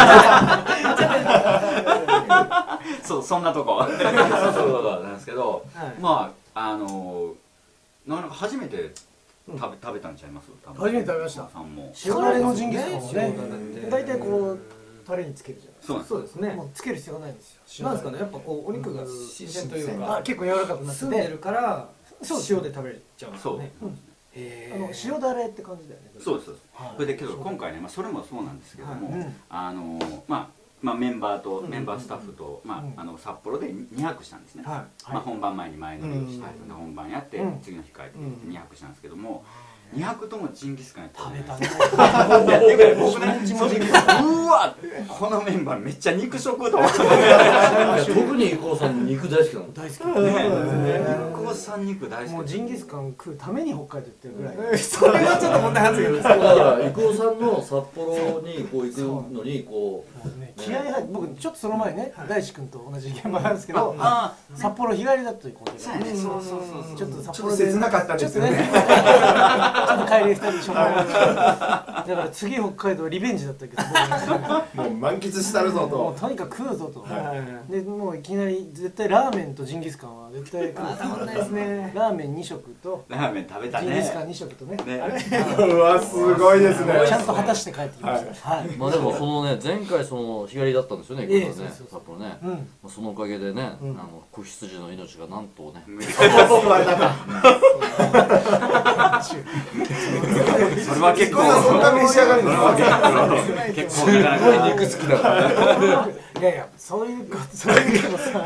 ーそうそんなとこ。そうそうなんですけど、まああのなかなか初めて食べ食べたんちゃいます？ 初めて食べました。 さんも。 塩だれのジンギスカンもね。大体こうタレにつけるじゃない。 そうなんです。 そうですねもうつける必要がないんですよ。 なんですかねやっぱこうお肉が新鮮というかあ結構柔らかくなってて住んでるから塩で食べれちゃうんですそう。 ね。 あの塩だれって感じだよね。 そうですそうです。それでけど今回ねまあそれもそうなんですけども、あのまあまあメンバーとメンバースタッフとまああの札幌でにはくしたんですね。まあ本番前に前乗りをして本番やって次の日帰ってにはくしたんですけども。にはくともジンギスカンやった食べたね。いやっていうか僕ねうわこのメンバーめっちゃ肉食と思って。 特に伊藤さん肉大好きなの。 大好き。 伊藤さん肉大好き。 もうジンギスカン食うために北海道行ってるぐらい。 それはちょっと問題発言です。 だから伊藤さんの札幌にこう行くのにこう気合い入って僕ちょっとその前ね大志くんと同じ現場なんですけど札幌日帰りだと行こうと。 そうそうそうちょっと札ちょっと幌で切なかったんですよねちょっと帰りふたりしょぼんだから次北海道リベンジだったけどもう満喫したるぞもとうとにかく食うぞとでもういきなり絶対ラーメンとジンギスカンは絶対食う。 たまんないですね。 ラーメンに食とラーメン食べたね。 ジンギスカンに食とねうわすごいですねちゃんと果たして帰ってきました。はい。 まあでもそのね前回その日帰りだったんですよね伊藤さんね札幌ね。 うん。 まあそのおかげでねあの子羊の命がなんとね。 それはは結構そんな召し上がるの結構なかなか肉好きだからいやいやそういうことそういうけどさ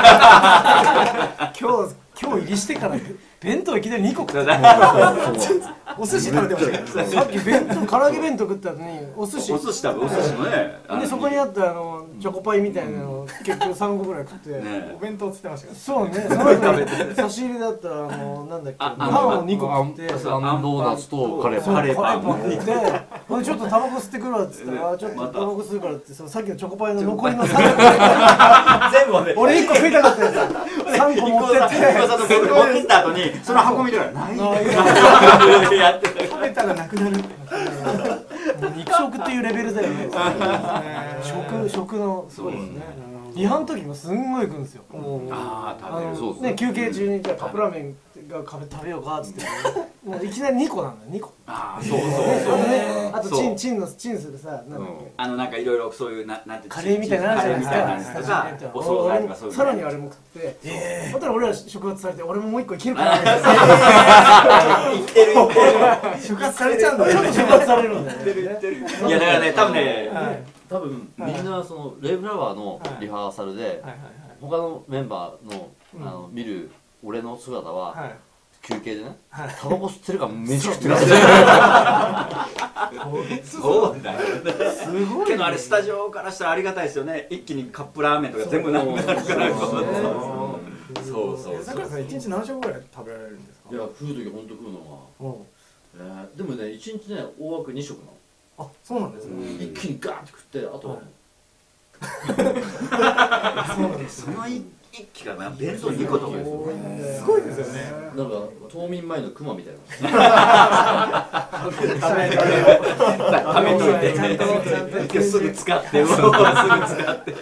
今日今日入りしてから弁当いきなりにこ食ってお寿司食べてましたけどさっき弁当唐揚げ弁当食った後にお寿司お寿司食べお寿司もねでそこにあったあのチョコパイみたいなの結局さんこぐらい食ってお弁当っつってましたけどそうねその後に差し入れだったらあのなんだっけパンをにこ食ってあんドーナツとカレーそうパンカレーパン食ってほんでちょっとタバコ吸ってくるわっつったらちょっとタバコ吸うからってそのさっきのチョコパイの残りのさんこ全部ね俺いっこ食いたかったやつさんこ持ってって持ってった後にその箱見たらないやって食べたらなくなるってもう肉食っていうレベルだよね食食のそうですねリハの時もすんごい行くんですよああ食べるそうね休憩中にじゃあカップラーメンが食べようかっつってもういきなりにこなんだよにこああそうそうあそうとねあとチンチンのチンするさなんだっけあのなんかいろいろそういうななんてカレーみたいなのあるじゃないカレーみたいなのとかお惣菜とかそういうさらにあれも食ってええだったら俺ら触発されて俺ももう一個いけるかな触発されちゃうんだよね触発されるんだよねいやだからね多分ね多分みんなそのレイフラワーのリハーサルで他のメンバーのあの見る俺の姿は休憩でねタバコ吸ってるか飯食ってるかそうだよすごいけどあれスタジオからしたらありがたいですよね一気にカップラーメンとか全部なくなるからそうそう桜さん一日何食ぐらい食べられるんですかいや食う時ほんと食うのはえーでもね一日ね大枠に食なのあそうなんですね一気にガーッて食ってあとはそうなんですその一気が弁当にことかですよすごいですよねなんか冬眠前のクマみたいな食べといてすぐ使ってもうすぐ使って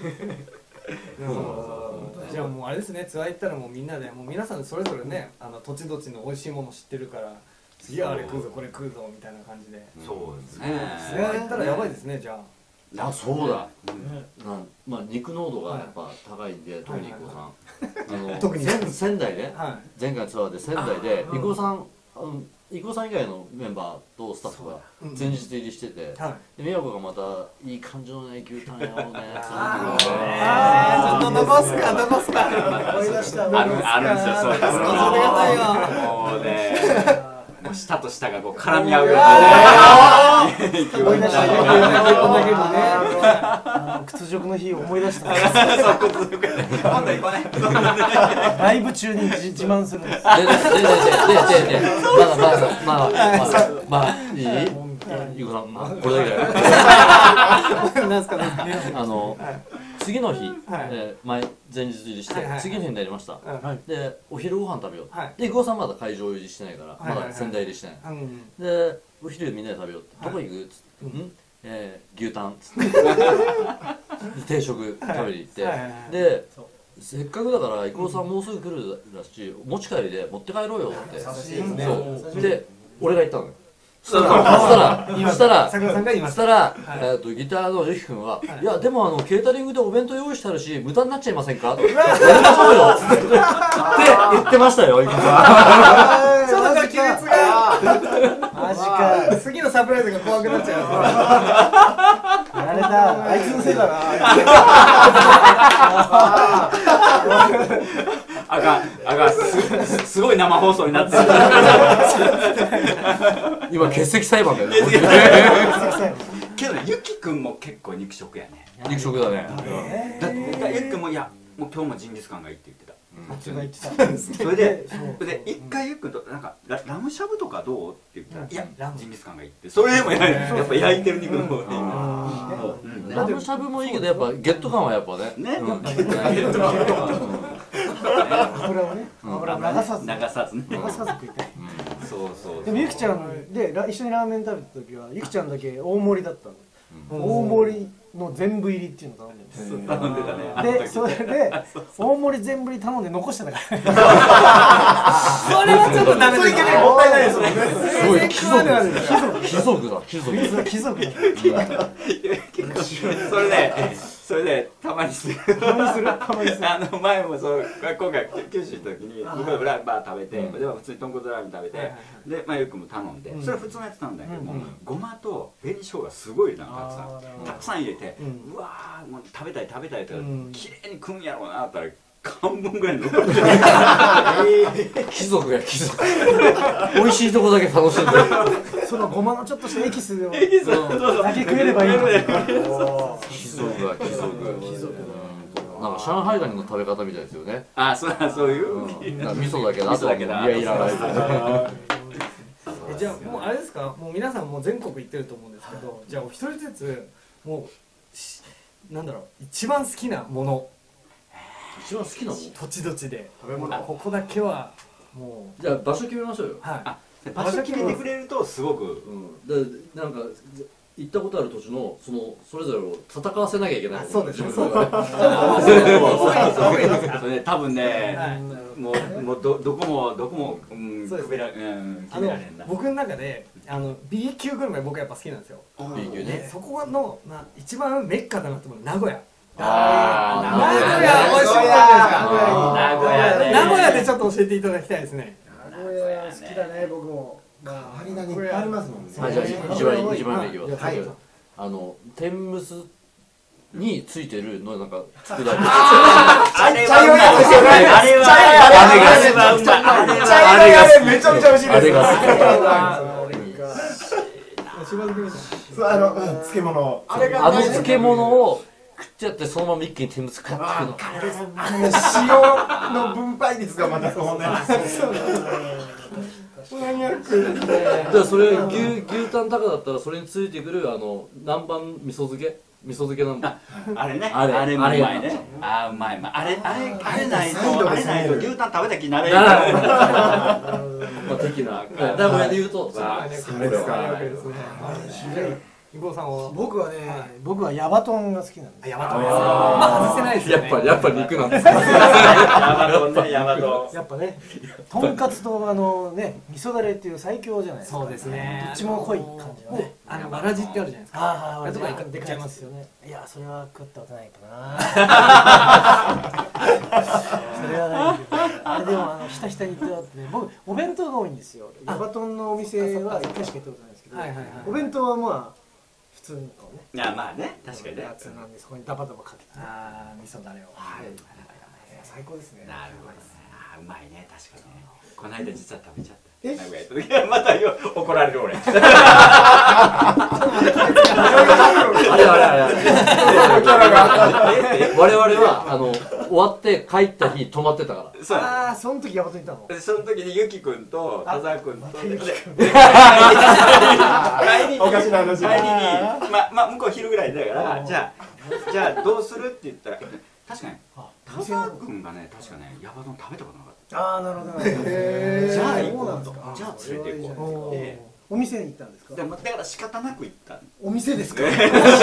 じゃあもうあれですねツアー行ったらもうみんなでもう皆さんそれぞれねあの土地土地の美味しいもの知ってるから次はあれ食うぞこれ食うぞみたいな感じでそうですねツアー行ったらやばいですねじゃああそうだ、なんまあ肉濃度がやっぱ高いんで、特に伊藤さん、あの特に仙台で前回ツアーで仙台で伊藤さんあの伊藤さん以外のメンバーとスタッフが前日入りしてて、で宮子がまたいい感じのね牛タン屋をねああちょっと伸ばすか伸ばすか思い出したあるあるんですよそうそれがないよもうねもう舌と舌がこう絡み合うようなね思い出した屈辱の日を思い出したそう屈辱今度行こうねライブ中に自慢するんですでででででででまだまだまだまだいい伊藤さんこれだけなんすかなんすかあの次の日前前日入りして次の日になりましたでお昼ご飯食べようで伊藤さんまだ会場入りしてないからまだ仙台入りしてないでお昼みんなで食べようってどこ行くっつってんえ牛タンっつって定食食べに行ってでせっかくだから伊藤さんもうすぐ来るらしい持ち帰りで持って帰ろうよってそうで俺が言ったのよそしたらそしたらそしたらえっとギターのゆきくんは「いやでもあのケータリングでお弁当用意してあるし無駄になっちゃいませんか?」って「やりましょうよ」って言ってましたよ伊藤さん。 ちょっと亀裂がマジか次のサプライズが怖くなっちゃうやれたあいつのせいだなあかんあかんすすごい生放送になってる今欠席裁判だよねけどねゆきくんも結構肉食やね肉食だねだってゆきくんもいやもう今日もジンギスカンがいいって言ってたそれでそれで一回ゆっくんとなんかラムしゃぶとかどうって言ったらいやジンギスカンがいいってそれでもやっぱ焼いてる肉の方がいいラムしゃぶもいいけどやっぱゲット感はやっぱねね油をね油を流さず流さずね流さず食いたいそうそうでもゆきちゃんで一緒にラーメン食べた時はゆきちゃんだけ大盛りだったの大盛りの全部入りっていうの頼んでるんです頼んでたねでそれで大盛り全部入り頼んで残してたからそれはちょっとダメですねもったいないですもんねすごい貴族貴族だ貴族貴族それでそれでたまにするたまにするたまにするあの前もそう今回九州行った時に僕らブラバー食べて、で普通に豚骨ラーメン食べて、でまあゆうくんも頼んで、それは普通のやつなんだけども、ごまと紅生姜すごいなんかたくさんたくさん入れて、うわーもう食べたい食べたいと綺麗に食うんやろうなって言ったら半分ぐらい残ってる貴族や貴族美味しいとこだけ楽しんでそのごまのちょっとしたエキスをエキスをだけ食えればいいの貴族は貴族貴族なんか上海ガニの食べ方みたいですよね。 あ、そうそういう、 うん、味噌だけだといやいらないえじゃあもうあれですか、もう皆さんもう全国行ってると思うんですけど、じゃあお一人ずつもうなんだろう一番好きなもの、 一番好きなもの土地土地で食べ物ここだけはもうじゃあ場所決めましょうよ。 はい、 場所決めてくれるとすごく、 うん、でなんか行ったことある土地のそのそれぞれを戦わせなきゃいけない。 そうですね。そうそれ多分ね、もうもうどどこもどこもうん決められんな。 僕の中であの B 級グルメ僕やっぱ好きなんですよ。 B 級ね。 そこのまあ一番メッカだなと思う名古屋。 ああ名古屋美味しかったですか。 名古屋ね。 名古屋でちょっと教えていただきたいですね。 名古屋好きだね僕も。 変わり種いっぱいありますもんね。 はい、じゃあ一番一番目いきます。はい。あの天むすについてるのなんか佃煮。 あれはうまい。あれはあれはうまい。 あれがめちゃめちゃ美味しいです。 あれが好き。あの漬物。 あの漬物を食っちゃってそのまま一気に天むす買ってくの。 塩の分配率がまたそうね。 でそれ牛牛タン高だったらそれについてくるあの南蛮味噌漬け味噌漬けなんだ。 あれね、 あれあれうまいね。あうまいうまい。あれあれあれないとあれないと牛タン食べた気になれる。 まあ的な。名古屋で言うとあれですか。伊保さんは僕はね僕はヤバトンが好きなんです。 ヤバトン。まあ外せないですよね。 やっぱやっぱ肉なんですね。 ヤバトンねヤバトン。 やっぱねとんかつとあのね味噌だれっていう最強じゃないですか。 そうですね。 どっちも濃い感じのね。 あのわらじってあるじゃないですか。 ああ、 あれとかいでっちゃいますよね。 いや、それは食ったことないかな。それはないけど。あれでもあのひたひたに行ってあってね、僕お弁当が多いんですよ。ヤバトンのお店は一回しか行ったことないんですけど、お弁当はまあ普通にこうね。 いやまあね確かにね。 やつなんでそこにダバダバかけて。 ああ味噌だれを。 最高ですね。 なるほどね。あうまいね確かにね。この間実は食べちゃった。名古屋行った時またよ怒られる俺。 あれあれあれ。我々はあの終わって帰った日泊まってたから。 ああその時ヤバトン行ったの。 その時にゆきくんと田沢くんと帰りにおかしな話。 帰りにまま向こう昼ぐらいだからじゃあじゃあどうするって言ったら確かに田沢くんがね確かねヤバトン食べたことなかった。 ああなるほど。 じゃあ行こうとじゃあ連れて行こうって言って。 お店に行ったんですか。 でもだから仕方なく行った。 お店ですか。 理由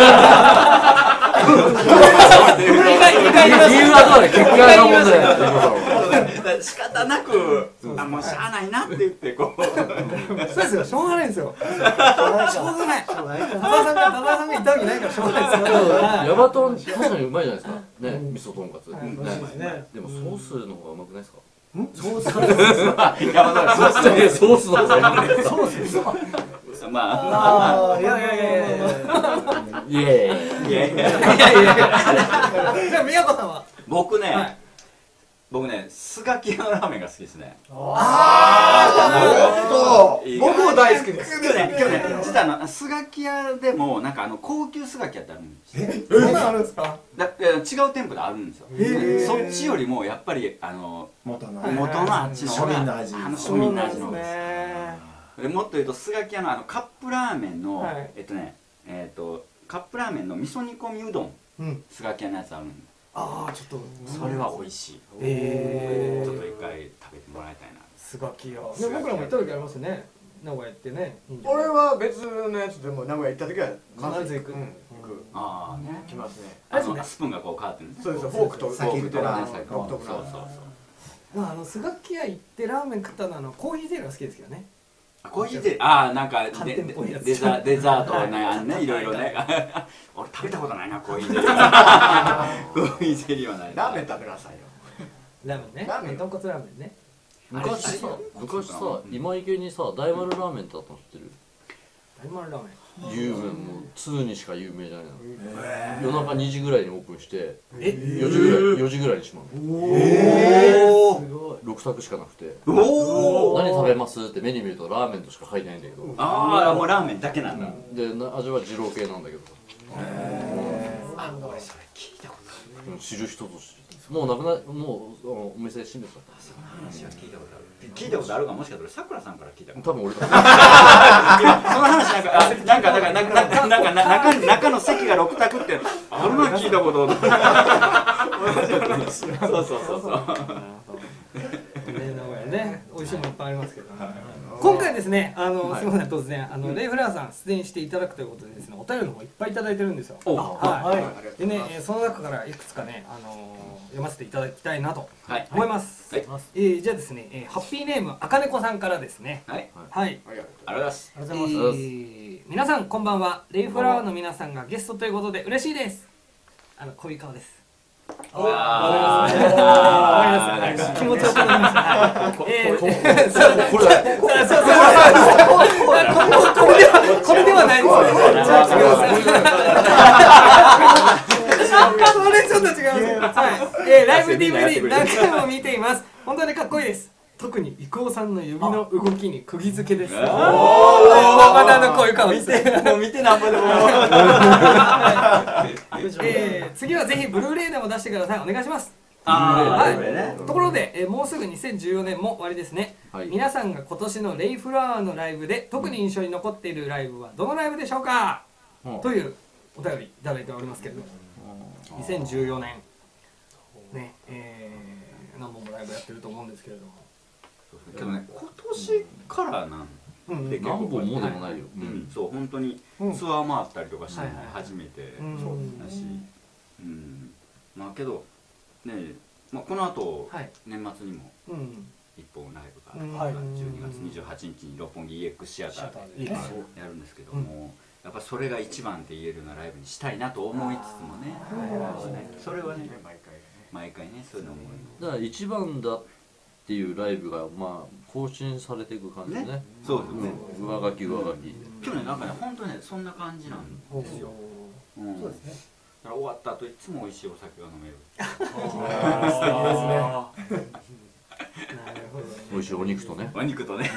はどうだ。結果の問題だ。 仕方なくあもうしゃあないなって言ってこう。 そうですよしょうがないんですよ。しょうがない。田沢さんが田沢さんが行ったわけないからしょうがないですよ。 ヤバトン確かにうまいじゃないですか。ね味噌とんかつ。 ね。 でもソースの方がうまくないですか。 ソースヤバトンソースでソースの方がソースまああいやいやいやいやイエーイ。 いやいやじゃあ宮子さんは。 僕ね僕ねスガキ屋のラーメンが好きですね。 ああ僕も大好きです。 今日ね今日ね実はあのスガキ屋でもなんかあの高級スガキ屋ってあるんですよ。 えそんなあるんですか。 だ違う店舗であるんですよ。そっちよりもやっぱりあの元の元のあっちの庶民の味。 あの庶民の味の方です。でもっと言うとスガキ屋のあのカップラーメンのえっとねえっとカップラーメンの味噌煮込みうどんスガキ屋のやつあるんで。 ああちょっとそれは美味しい。 ええちょっと一回食べてもらいたいな。 スガキ屋。で僕らも行った時ありますよね。名古屋行ってね。 俺は別のやつでも名古屋行った時は必ず行く。 ああね。 来ますね。 あのスプーンがこう変わってるんです。 そうです。フォークと先とかねフォークとそうそうそう。 まああのスガキ屋行ってラーメン食ったのはあのコーヒーゼロが好きですけどね。 コーヒーゼリー、ああなんか寒デ天っぽいやつデザデザートねあのねいろいろね俺食べたことないなコーヒーゼリーコーヒーゼリーはないラーメン食べなさいよ。 ラーメンね。 ラーメン豚骨ラーメンね。 昔さ昔さ今池にさ大丸ラーメンってあったの知ってる？ 大丸ラーメン。 有名もうツーにしか有名じゃないの。夜中にじぐらいにオープンしてえよじぐらいよじぐらいにしまうの。 おお。 ろく択しかなくてお何食べますってメニュー見るとラーメンとしか書いてないんだけど、 ああもうラーメンだけなんだでな味は二郎系なんだけどさ、 あ、俺それ聞いたことある。 うん知る人ぞ知る。もうなくなもうお店閉めてた。 その話は聞いたことある聞いたことあるがもしかしたらさくらさんから聞いたこと多分俺だ。 その話なんかあなんかだからなんかなんかなんか中中の席がろく択ってあるな聞いたことそうそうそうそうね、名古屋ね、美味しいものいっぱいありますけど、今回ですね、あの、すみません、突然、あの、レイフラワーさん出演していただくということでですね、お便りの方いっぱいいただいてるんですよ。はい。でね、その中からいくつかね、あの、読ませていただきたいなと思います。えー、じゃあですね、えー、ハッピーネームあかねこさんからですね。 はい。 はい。 ありがとうございます。 ありがとうございます。えー、皆さんこんばんは。レイフラワーの皆さんがゲストということで嬉しいです。あの、こういう顔です。わかります。気持ちわかりました。ええ、これ、そうそうそう、これではないです。それちょっと違います。はい。え、ライブ ディーブイディー 何回も見ています。本当にかっこいいです。特に伊藤さんの指の動きに釘付けです。おお、まだのこういう顔して、もう見てなんぼでも。えー、次はぜひブルーレイでも出してください。お願いします。はい。ところで、えー、もうすぐにせんじゅうよねんも終わりですね。はい、皆さんが今年のレイフラワーのライブで特に印象に残っているライブはどのライブでしょうか、うん、というお便りいただいておりますけれども、にせんじゅうよねんね、えー、何本もライブやってると思うんですけれども、 けどね、今年からなんで結構何本もでもないよ。 そう本当にツアー回ったりとかしたのも初めてだし、うん、まあけどね、まあこの後年末にも一本ライブがじゅうにがつにじゅうはちにちに六本木 イーエックス シアターでやるんですけども、やっぱそれが一番って言えるようなライブにしたいなと思いつつもね、それはね毎回ねそういうの思い。 だから一番だっていうライブがまあ更新されていく感じね。 ね、そうですね。 上書き上書き。 去年なんかね本当ねそんな感じなんですよ。そうですね。だから終わった後いつも美味しいお酒が飲める。素敵ですね。 美味しいお肉とね。 お肉とね。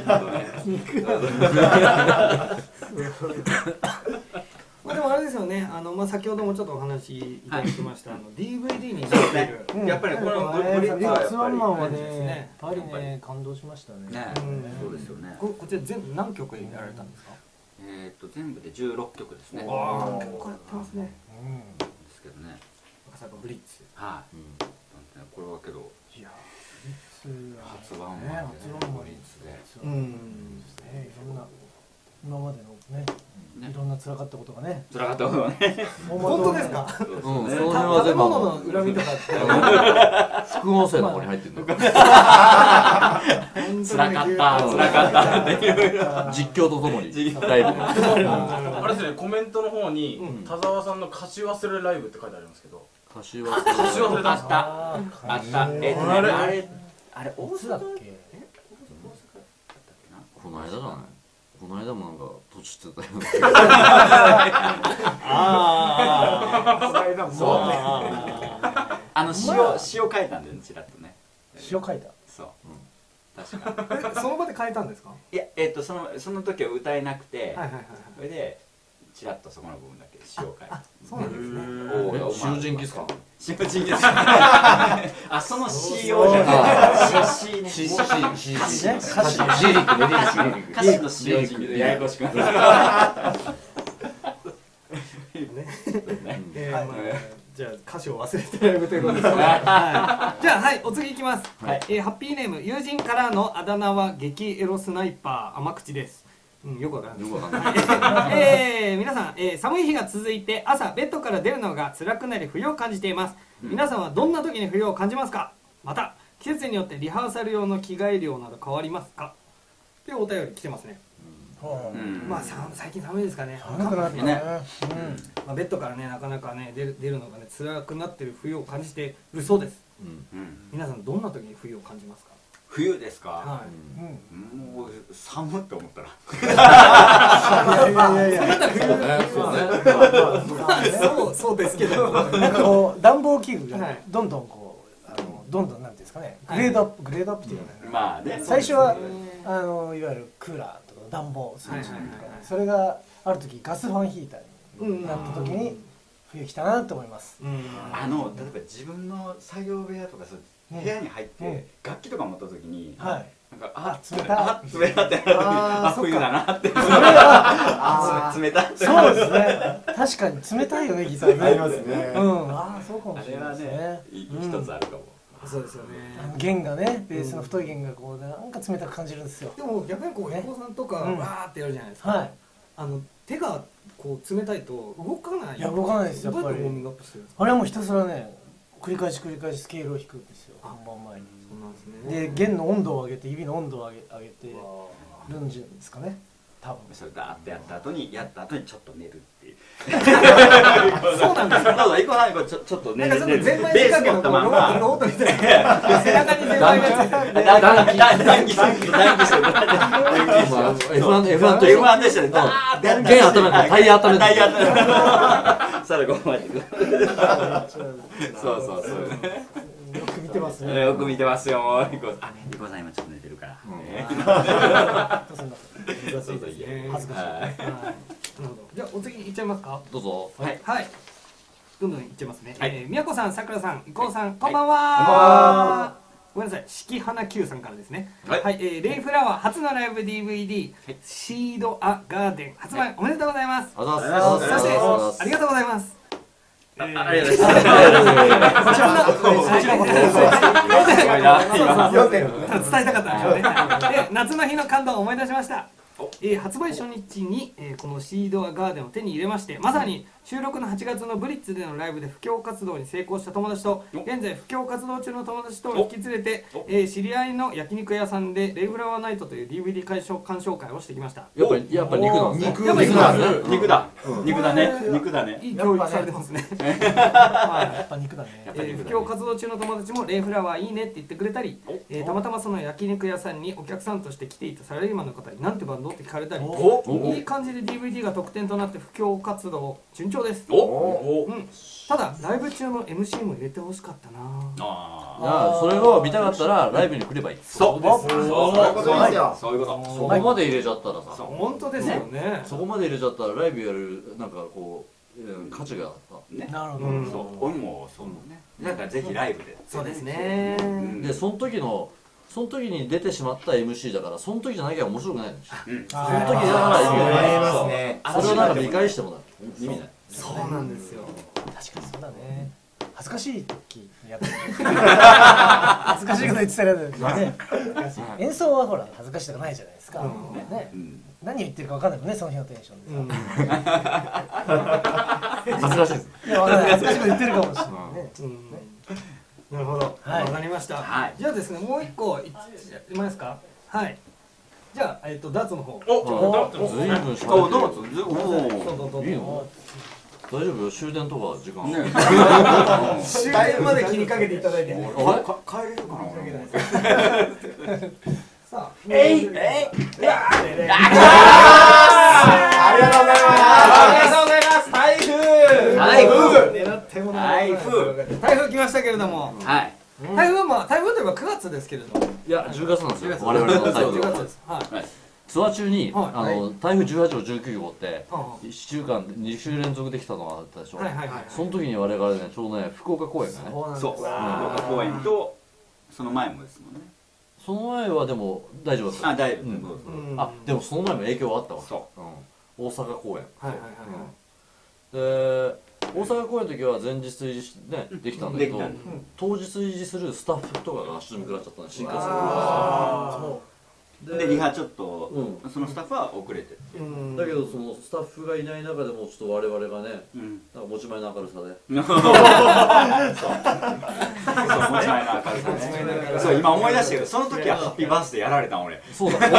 まあでもあれですよね、あのまあ先ほどもちょっとお話いただきましたあの ディーブイディー になってる、やっぱりこのブリッジはやっぱりワンマンはね、やっぱりね感動しましたね。 そうですよね。 ここちら全部何曲やられたんですか？ えっと全部でじゅうろっきょくですね。 ああ、結構やってますね。 ですけどね。 赤坂ブリッツ。 はい。これはけど。いや。初ワンマン初ワンマンブリッツで。 うん。いろんな今までのね。いろんな辛かったことがね。 辛かったことがね。 本当ですか？ うん、その辺は全部物の恨みとかって副音声の方に入ってるの。 辛かった辛かったっていう実況とともにライブあれですね、コメントの方に田沢さんの貸し忘れライブって書いてありますけど。 貸し忘れ。 貸し忘れあったあったえっとあれあれあれ大阪だっけ？ この間じゃない？この間もなんか閉じてたよ。 ああ。 そうね。あの詩を詩を書いたんだよね、ちらっとね。 詩を書いた。 そう。確か。 その場で変えたんですか？ いや、えっとそのその時は歌えなくて、 はいはいはい。 それでちらっとそこの部分だけ詩を書いた。 そうなんですえ、 ね。 囚人キスか？ 囚人キス。あ、その詩をじゃない。詩ね。詩詩詩詩ね。歌詞リリックね、リリック。歌詞の詩を人でややこしくなる。 じゃあ歌詞を忘れてライブということですね。じゃあはいお次いきます。ハッピーネーム友人からのあだ名は激エロスナイパー甘口です。よくわからない。えー、皆さん、えー、寒い日が続いて朝ベッドから出るのが辛くなり冬を感じています。皆さんはどんな時に冬を感じますか？また季節によってリハーサル用の着替え量など変わりますか？ でお便り来てますね。まあ最近寒いですかね。 寒くなってね。 まあベッドからねなかなかね出る出るのがね辛くなってる冬を感じているそうです。皆さんどんな時に冬を感じますか？ 冬ですか？ はい。 もう寒って思ったら。 いやいやいや。 そうそうですけど、 なんかこう暖房器具がどんどんこうあのどんどんなんていうんですかね、グレードアップグレードアップっていうかね。 まあね。 最初はあのいわゆるクーラーとか暖房スイッチとか、それがある時ガスファンヒーターになった時に冬来たなと思います。 あの例えば自分の作業部屋とかそう部屋に入って楽器とか持った時に、なんかあ冷たあ冷たってなる時にあ冬だなって。冷たい。 そうですね。確かに冷たいよねギターね。 ありますね。 うん。ああそうかもしれないですね。 一つあるかも。 そうですよね。 弦がねベースの太い弦がこうなんか冷たく感じるんですよ。 でも逆にこう横尾さんとかわーってやるじゃないですか。はい。あの手がこう冷たいと動かない。 いや動かないですやっぱり。 どうやってウォーミングアップしてるんですか？ あれはもうひたすらね繰り返し繰り返しスケールを弾くんですよ本番前に。 そうなんですね。 で弦の温度を上げて指の温度を上げ上げてるんですかね。多分それダーってやった後にやった後にちょっと寝るっていう。 そうなんですか。 どうぞ、一個半個ちょちょっと寝る。 なんかちょっとゼンマイ仕掛けのこうローロートみたいな背中にゼンマイがついてる。 暖気暖気してる暖気してる。エフワン エフワン と エフワン でしたね。 弦温めてタイヤ温めて。 タイヤ温めて。さらごまでいく。そうそうそう。 よく見てますね。 よく見てますよ。あ、リコさん今ちょっと寝てるから。 恥ずかしいですね。恥ずかしい。なるほど。じゃあお次いっちゃいますか。 どうぞ。 はいはい。どんどんいっちゃいますね。えみやこさん、さくらさん、いこうさん、こんばんは。ごめんなさい、四季花 Q さんからですね。はい。レイフラワー初のライブ ディーブイディーシードアガーデン発売おめでとうございます。 ありがとうございます。 そしてありがとうございます。 ありがとうございます。 こちらのこちらのことを伝えたかったんでしょうね。で、夏の日の感動を思い出しました。えー、発売初日に、えー、このシードアガーデンを手に入れまして、まさに収録のはちがつのブリッツでのライブで布教活動に成功した友達と現在布教活動中の友達と引き連れて、えー、知り合いの焼肉屋さんでレイフラワーナイトという ディーブイディー 鑑賞鑑賞会をしてきました。 やっぱりやっぱ肉なんですね。 やっぱり肉だ肉だ肉だね肉だね。 いい教育されてますね。 やっぱ肉だね。 布教活動中の友達もレイフラワーいいねって言ってくれたり、えー、たまたまその焼肉屋さんにお客さんとして来ていたサラリーマンの方になんてバンドって聞かれたり、いい感じで ディーブイディー が得点となって布教活動順調です。うん、ただライブ中の エムシー も入れてほしかったな。 ああ、それを見たかったらライブに来ればいい。 そうです。そういうことですよ。そういうこと。 そこまで入れちゃったらさ。 本当ですよね。 そこまで入れちゃったらライブやるなんかこう価値があった。 ね。 なるほど。 そう。俺もそうね。だからぜひライブで。 そうですね。 でその時のその時に出てしまった エムシー だからその時じゃなきゃ面白くないの。その時だから意味がないますね。それをなんか見返してもな意味ない。 そうなんですよ。 確かにそうだね。恥ずかしい時やってる。恥ずかしいこと言ってたらね。演奏はほら恥ずかしいとかないじゃないですか。ね。何を言ってるか分かんないもんねその日のテンションで。 恥ずかしいです。 いや恥ずかしいこと言ってるかもしれないね。 なるほど。わかりました。じゃあですねもう一個いきますか。はい。じゃあえっとダーツの方。 お、 ずいぶんしゃべってる。 お、ダーツ。おお。 いいの？大丈夫よ終電とか時間。 終電まで気にかけていただいて。 帰れるかな。 さあ。 えいえい。 ありがとうございます。 ありがとうございます。台風。 台風。 狙っても台風。 台風来ましたけれども。 はい。 台風も台風といえばくがつですけれども。 いやじゅうがつなんですよ。我々の台風は。 はい。 ツアー中にあの台風じゅうはち号じゅうきゅう号っていっしゅうかんに週連続できたのがあったでしょ。その時に我々ねちょうどね福岡公演がね。 そう。福岡公演とその前もですもんね。 その前はでも大丈夫だった。 あ、大丈夫。あ、でもその前も影響はあったわ。 そう。 大阪公演。 はいはいはい。 で大阪公演の時は前日入りねできたんだけど当日入りするスタッフとかが足止め食らっちゃったの新幹線ででリハちょっとそのスタッフは遅れて、 だけどそのスタッフがいない中でもちょっと我々がね、なんか持ち前の明るさで、 そう持ち前の明るさね。そう今思い出したけど、その時はハッピーバースデーやられたん俺。 そうだ。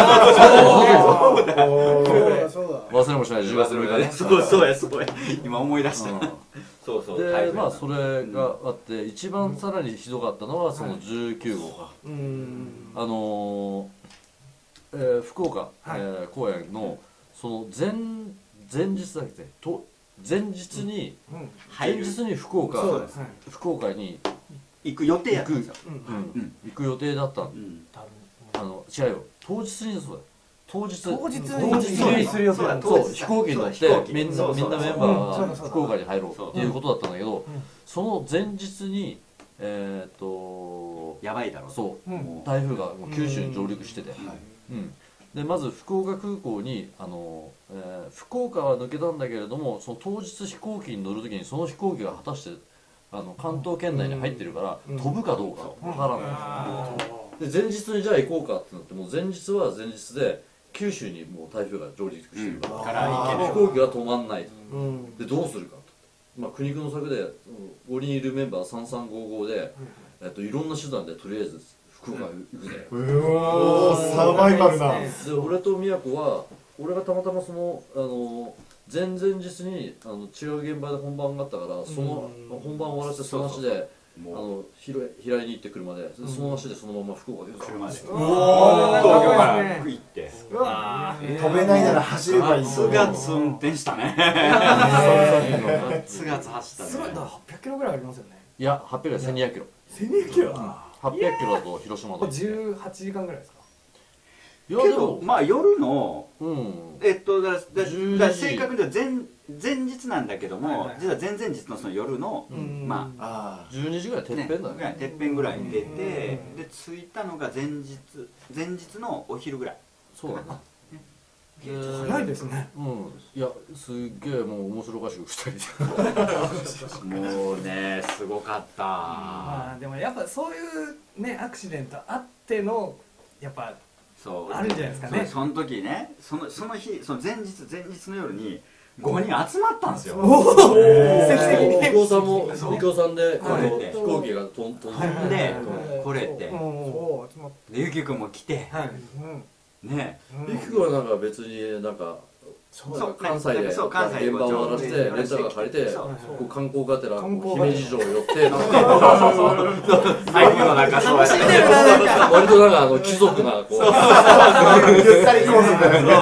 そうだ。 忘れもしないじゅうがつむいかね。 そうそうやそうや。今思い出した。そうそう。 でまあそれがあって一番さらにひどかったのはそのじゅうきゅうごうか。あのえー、福岡、はい、えー、公演のその前前日だけでと前日に、うん、前日に福岡、はい、福岡に行く予定やったんですよ。 行く予定だったん、うん、あの違うよ当日にそうだ当日当日にする予定だった。そう飛行機に乗ってみんなみんなメンバーが福岡に入ろうっていうことだったんだけど、その前日にえっとやばいだろう。 そう台風が九州に上陸してて。うん、でまず福岡空港にあの、えー、福岡は抜けたんだけれどもその当日飛行機に乗る時にその飛行機が果たしてあの関東圏内に入ってるから、うん、飛ぶかどうかわからない、うん、で前日にじゃあ行こうかってなっても前日は前日で九州にもう台風が上陸してるから、うん、飛行機が止まんないと、うん、でどうするかと、まあ、苦肉の策でごにんいるメンバーさんさんごーごーで、えっと、いろんな手段でとりあえず福岡行くね。 うおーサバイバルだ。 で俺と宮子は俺がたまたまそのあの前々日にあの違う現場で本番があったからその本番終わらせてその足であの平井に行って車でその足でそのまま福岡で車で。 おお東京から行って。飛べないなら走ればいい。 ガツガツ運転したね。ガツガツ走ったね。 すごいだはっぴゃくキロぐらいありますよね。 いやはっぴゃくせんにひゃくキロ。 せんにひゃくキロ。 はっぴゃくキロだと広島のじゅうはちじかんぐらいですか。 いやけどまあ夜の、うん、えっとだだだ正確には前前日なんだけども、はいはい、実は前々日のその夜の、うん、まあじゅうにじぐらいてっぺんだね。 ねてっぺんぐらいに出て、うん、で着いたのが前日前日のお昼ぐらい。 そうだな。 早いですね。 うん。いやすっげえもう面白おかしくふたりで。もうねすごかった。 まあでもやっぱそういうねアクシデントあってのやっぱそうあるんじゃないですかね。 その時ねそのその日その前日前日の夜にごにん集まったんですよ。 おお。奇跡的に。伊藤さんも伊藤さんで飛行機が飛んでこれってでゆきくんも来て。ねえ、ゆきくんはなんか別になんか関西で現場を終わらせてレンタカー借りて観光がてら姫路城寄って台風の中そうやって割となんかあの貴族なこうゆったりコース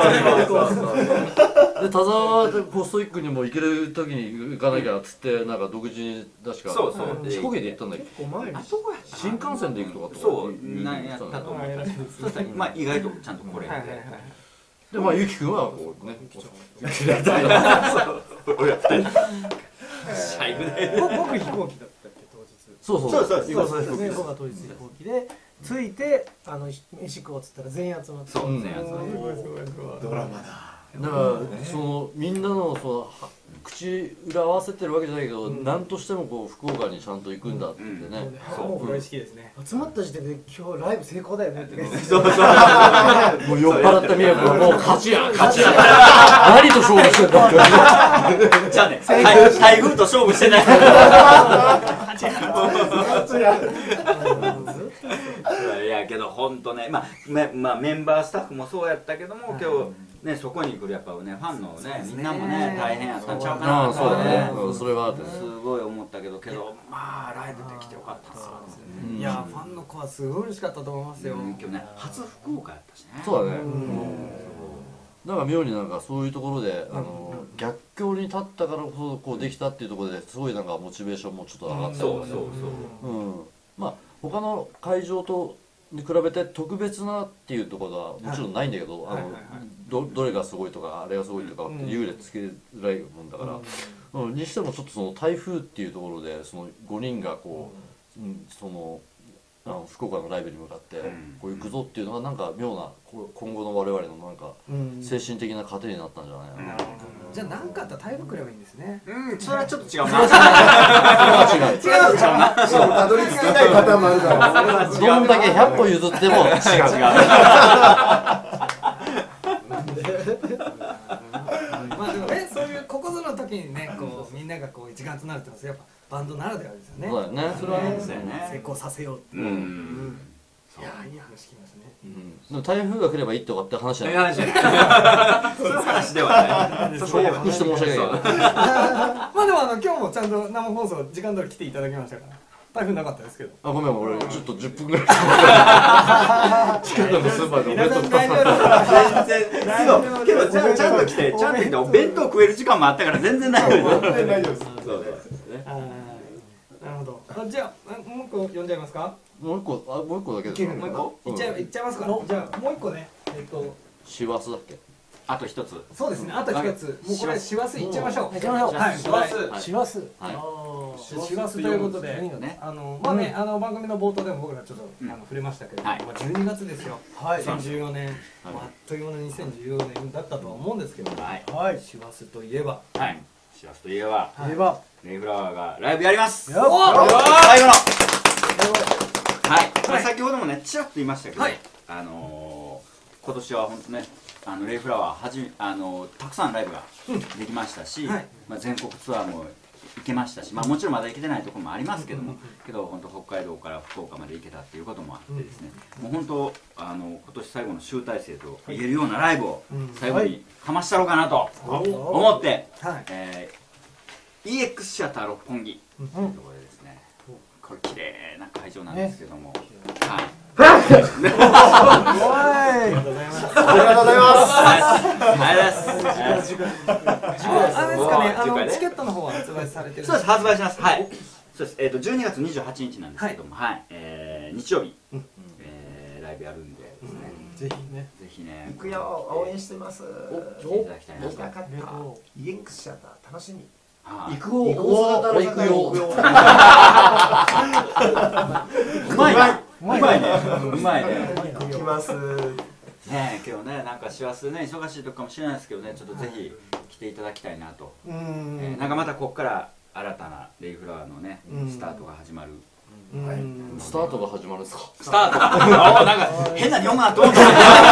で田沢はポストイックにも行ける時に行かなきゃっつってなんか独自に確か飛行機で行ったんだっけ。新幹線で行くとかってそうなんやったと思う。そしたらまあ意外とちゃんとこれでまあゆきくんはこうね僕飛行機だったっけ当日。 そうそうそうそう僕が当日飛行機で着いてあの飯食おうっつったら全員集まって。 そう全員集まってドラマだ。 だからそのみんなのその口裏合わせてるわけじゃないけど何としてもこう福岡にちゃんと行くんだってね。 もう大好きですね。 集まった時点で今日ライブ成功だよねって。 そうそう。もう酔っ払った宮子はもう勝ちや勝ちや。何と勝負してんだって。 じゃあね台風と勝負してない。勝ちや。勝ちや。いやけど本当ねまあまあメンバースタッフもそうやったけども今日ねそこに来るやっぱねファンのねみんなもね大変やったんちゃうかな。 そうだね。それはすごい思ったけどけどまあライブできてよかったっす。 いやファンの子はすごい嬉しかったと思いますよ。 今日ね初福岡やったしね。 そうだね。なんか妙になんかそういうところであの逆境に立ったからこそこうできたっていうところですごいなんかモチベーションもちょっと上がったよね。 そうそうそう。 うん。まあ他の会場とに比べて特別なっていうところはもちろんないんだけど、あのどどれがすごいとかあれがすごいとかって優劣つけづらいもんだから、うん、にしてもちょっとその台風っていうところでそのごにんがこう、うん、そのあの福岡のライブに向かってこう行くぞっていうのがなんか妙な今後の我々のなんか精神的な糧になったんじゃないのかな。 じゃあ何かあったら台風来ればいいんですね。 うんそれはちょっと違うな。 違う違う違うな。 そうたどり着けないパターンもあるから。 どんだけひゃっぽ譲っても違う違う。 るってのはやっぱバンドならではですよね。 そうだよね。それはね。 成功させようっていう。いやいい話聞きますね。 でも台風が来ればいいとかって話じゃない。 そういう話ではない。 重複して申し訳ないけど。 まあでもあの今日もちゃんと生放送時間通り来ていただきましたから。台風なかったですけど。 あ、ごめん、俺ちょっとじゅっぷんぐらい。近くのスーパーでお弁当大丈夫。 全然。けどちゃんちゃんと来てちゃんと来てお弁当食える時間もあったから全然大丈夫。 全然大丈夫です。 そうですね。 なるほど。じゃあもう一個読んじゃいますか。 もう一個、あ、もう一個だけですか。 もう一個。いっちゃいいっちゃいますか。じゃあもう一個ね。えっと。 師走だっけ。 あと一つ。 そうですね。あと一つ。もうこれ師走いっちゃいましょう。 いっちゃいましょう。 はい。師走。 師走。 はい。 師走ということで、あのまあね、あの番組の冒頭でも僕らちょっとあの触れましたけど、まあじゅうにがつですよ。にせんじゅうよねん、あっという間のにせんじゅうよねんだったとは思うんですけど、はい。師走といえば、 はい。師走といえば、 言えばレイフラワーがライブやります。 お最後の。はい。これ先ほどもね、ちらっと言いましたけど、あの今年は本当ね。あのレイフラワーはじめあのたくさんライブができましたし、まあ全国ツアーも行けましたし、まあもちろんまだ行けてないところもありますけども、けど本当北海道から福岡まで行けたっていうこともあってですね、もう本当あの今年最後の集大成と言えるようなライブを最後にかましたろうかなと思って、えー、イーエックス シアター六本木というところでですね、これ綺麗な会場なんですけども、はい。ありがとうございます。 ありがとうございます。ありがとうございます。あれですかね、あのチケットの方は発売されてる。 そうです、発売します。はい。そうです。えっとじゅうにがつにじゅうはちにちなんですけども、はい。え日曜日えライブやるんでですね。 ぜひね。 ぜひね。 行くよ、応援してます。 来ていただきたいなと。 行きたかった。イーエックス シアター楽しみ。 行くを大阪から行くよ。 うまいな。うまいね。うまいね。 行きます。 ねえ、今日ね、なんか師走ね、忙しいとこかもしれないですけどね、ちょっとぜひ来ていただきたいなと。なんかまたここから新たなレイフラワーのね、スタートが始まる。 スタートが始まるんですか。 スタート。あ、なんか変な日本語だと思った。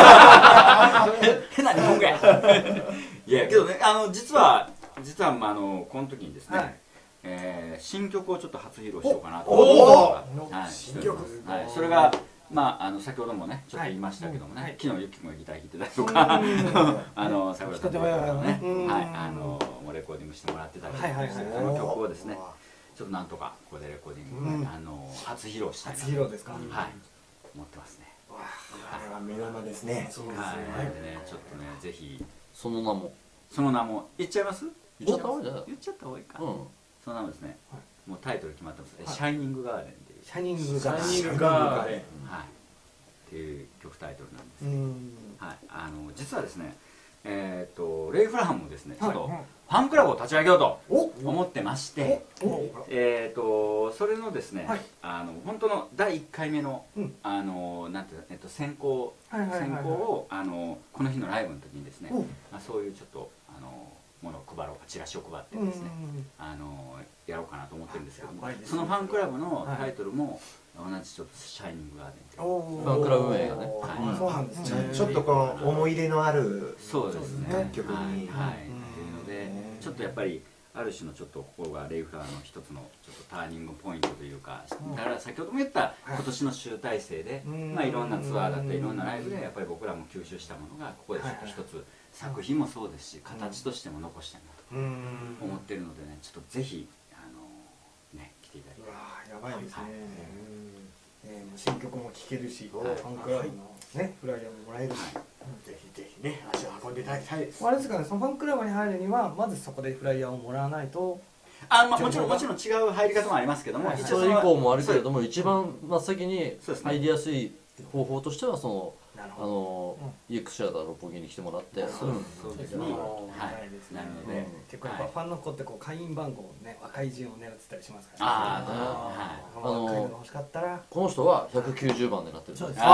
変な日本語や。いやけどね、あの実は実はまああのこの時にですね。えー、新曲をちょっと初披露しようかなと思ってます。新曲、はい、それがまああの先ほどもねちょっと言いましたけどもね、昨日ゆきくんがギター弾いてたりとか、あの桜さんとかのね、はいあのもうレコーディングしてもらってたりとか、あの曲をですね、ちょっとなんとかここでレコーディングあの初披露したいな。 初披露ですか。 はい、思ってますね。 これは目玉ですね。 そうですね。ちょっとねぜひその名もその名も言っちゃいます？ 言っちゃった方がいいじゃない？ 言っちゃった方がいいか。その名もですね、もうタイトル決まってます。シャイニングガーデンっていう。 シャイニングガーデン。シャイニングガーデン。はい。 っていう曲タイトルなんですけど、はい、あの実はですね、えっとレイフラワーもですね、ちょっとファンクラブを立ち上げようと思ってまして、えっとそれのですね、あの本当のだいいっかいめのあのなんてえっと選考選考をあのこの日のライブの時にですね、まあそういうちょっとあのものを配ろうか、チラシを配ってですね、あのやろうかなと思ってるんですけども、そのファンクラブのタイトルも同じちょっとシャイニングガーデンっていうファンクラブ名がね、 そうなんですね。 ちょっとこの思い入れのあるそうですね楽曲に、 はい、っていうのでちょっとやっぱりある種のちょっとここがレイフラワーの一つのちょっとターニングポイントというか、だから先ほども言った今年の集大成で、まあいろんなツアーだったりいろんなライブでやっぱり僕らも吸収したものがここでちょっと一つ作品もそうですし形としても残したいなと思ってるのでね、ちょっとぜひあのね来ていただきたい。 うわーやばいですね。新曲も聴けるし、ファンクラブのねフライヤーももらえるし、 ぜひぜひね足を運んでいただきたいです。 あれですかね、そのファンクラブに入るにはまずそこでフライヤーをもらわないと。 あ、まあもちろんもちろん違う入り方もありますけども、 それ以降もあるけれども一番真っ先に入りやすい方法としてはそのあのイーエックス シアター六本木に来てもらって、 そうですね。はい。なので結構やっぱファンの子ってこう会員番号をね赤い順を狙ってたりしますから。 ああ、 はい。あの欲しかったらこの人はひゃくきゅうじゅうばんでなってる。 そうです。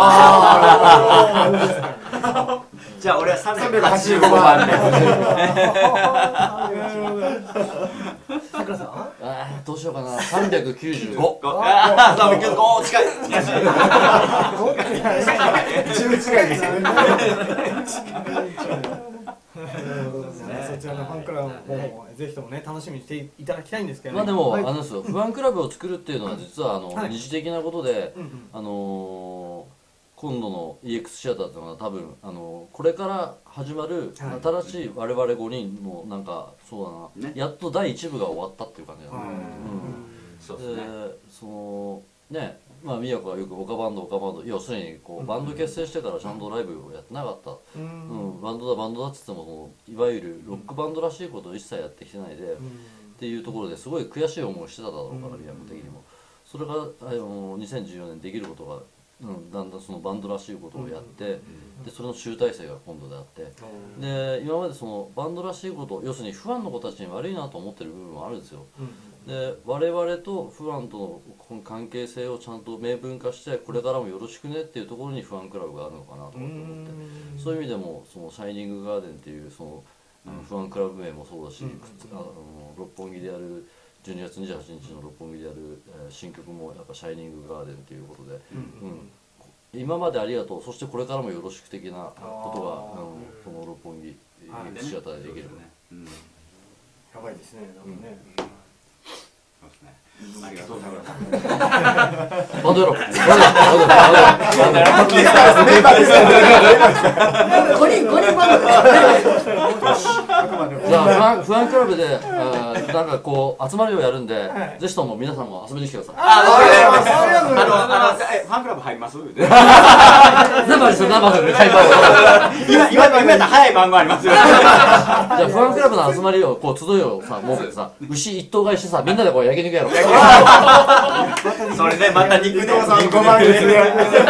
じゃあ俺はさんびゃくはちじゅうごばんで。 さくらさん？ ああどうしようかな。さんびゃくきゅうじゅうご。 ああさんびゃくきゅうじゅうご。お近い。 近いですね。 そちらのファンクラブぜひともね楽しみにしていただきたいんですけど、 まあでもあのですよ、不安クラブを作るっていうのは実はあの二次的なことで、あの今度の イーエックス シアターっていうのは多分あのこれから始まる新しい我々ごにんのなんかそうだな、やっとだいいち部が終わったっていう感じだね。そうですね。そのね、まあ宮子がよくオカバンドオカバンド、要するにこうバンド結成してからちゃんとライブをやってなかった。うん、バンドだバンドだっつってもそのいわゆるロックバンドらしいことを一切やってきてないで、っていうところですごい悔しい思いをしてただろうから宮子的にも。それがあのにせんじゅうよねんできることが。うん、だんだんそのバンドらしいことをやって、でそれの集大成が今度であって、で今までそのバンドらしいこと、要するにファンの子たちに悪いなと思ってる部分もあるんですよ。で我々とファンとのこの関係性をちゃんと明文化して、これからもよろしくねっていうところにファンクラブがあるのかなと思って、そういう意味でもそのシャイニングガーデンっていうそのファンクラブ名もそうだし、あの六本木でやるじゅうにがつにじゅうはちにちの六本木でやる、えー、新曲もやっぱ「シャイニングガーデン」ということで、うんうん、今までありがとう、そしてこれからもよろしく的なことがあのこの六本木シアターでできるね。 やばいですね。 ありがとうございます。 バンドやろう。バンドやろう。 メンバーです。五人五人バンド。 じゃあ不安クラブでなんかこう集まりをやるんで、ぜひとも皆さんも遊びに来てください。 あのあのファンクラブ入ります？ 生ですよ生で会話を。 今今今やったら早い番号ありますよ。 じゃあ不安クラブの集まりをこう集いをさ設けてさ、牛一頭買いしてさみんなでこう焼肉やろう。 それでまた肉でごまんですね。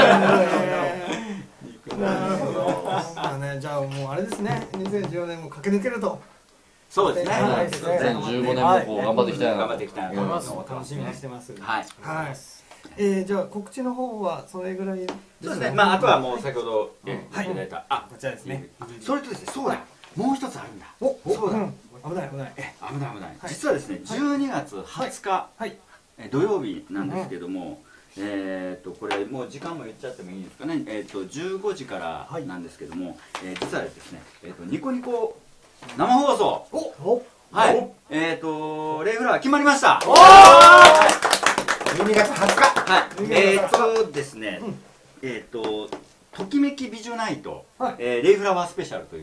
じゃあもうあれですね、にせんじゅうよねんも駆け抜けると。 そうですね。 にせんじゅうごねんもこう頑張っていきたいな頑張っていきたいなと思います。 楽しみにしてます。 はい。 はい。えじゃあ告知の方はそれぐらい。 そうですね。まああとはもう先ほど言っていただいたあこちらですね。 それとですね、そうだ。もう一つあるんだ。お、そうだ。 危ない危ない。 え、危ない危ない。実はですね、じゅうにがつはつか土曜日なんですけども。えっとこれもう時間も言っちゃってもいいですかね。えっとじゅうごじからなんですけども、え実はですね、えっとニコニコ生放送。お、はい。えっとレイフラワー決まりました。おじゅうにがつはつか。 はい。えっとですね、えっとときめき美女ナイト、レイフラワースペシャルという。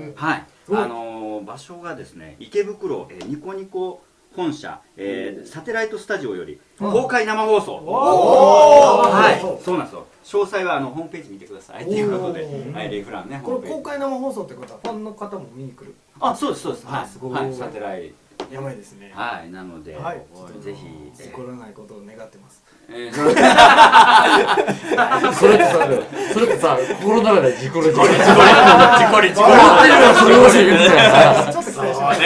はい。あの場所がですね、池袋ニコニコ本社、えー、サテライトスタジオより公開生放送。はい、そうなんですよ。詳細はあのホームページ見てくださいということで、はい、レイフランね。 これ公開生放送ってことはファンの方も見に来る？ あ、そうですそうです。はい、はい、サテライト。 やばいですね。 はい、なので、はい、ぜひ事故らないことを願ってます。 えー、 それってさ、それってさ、心の中で事故る事故る事故る事故る事故る。 思ってるよ、 それを言うみたいな。 ちょっと期待しました。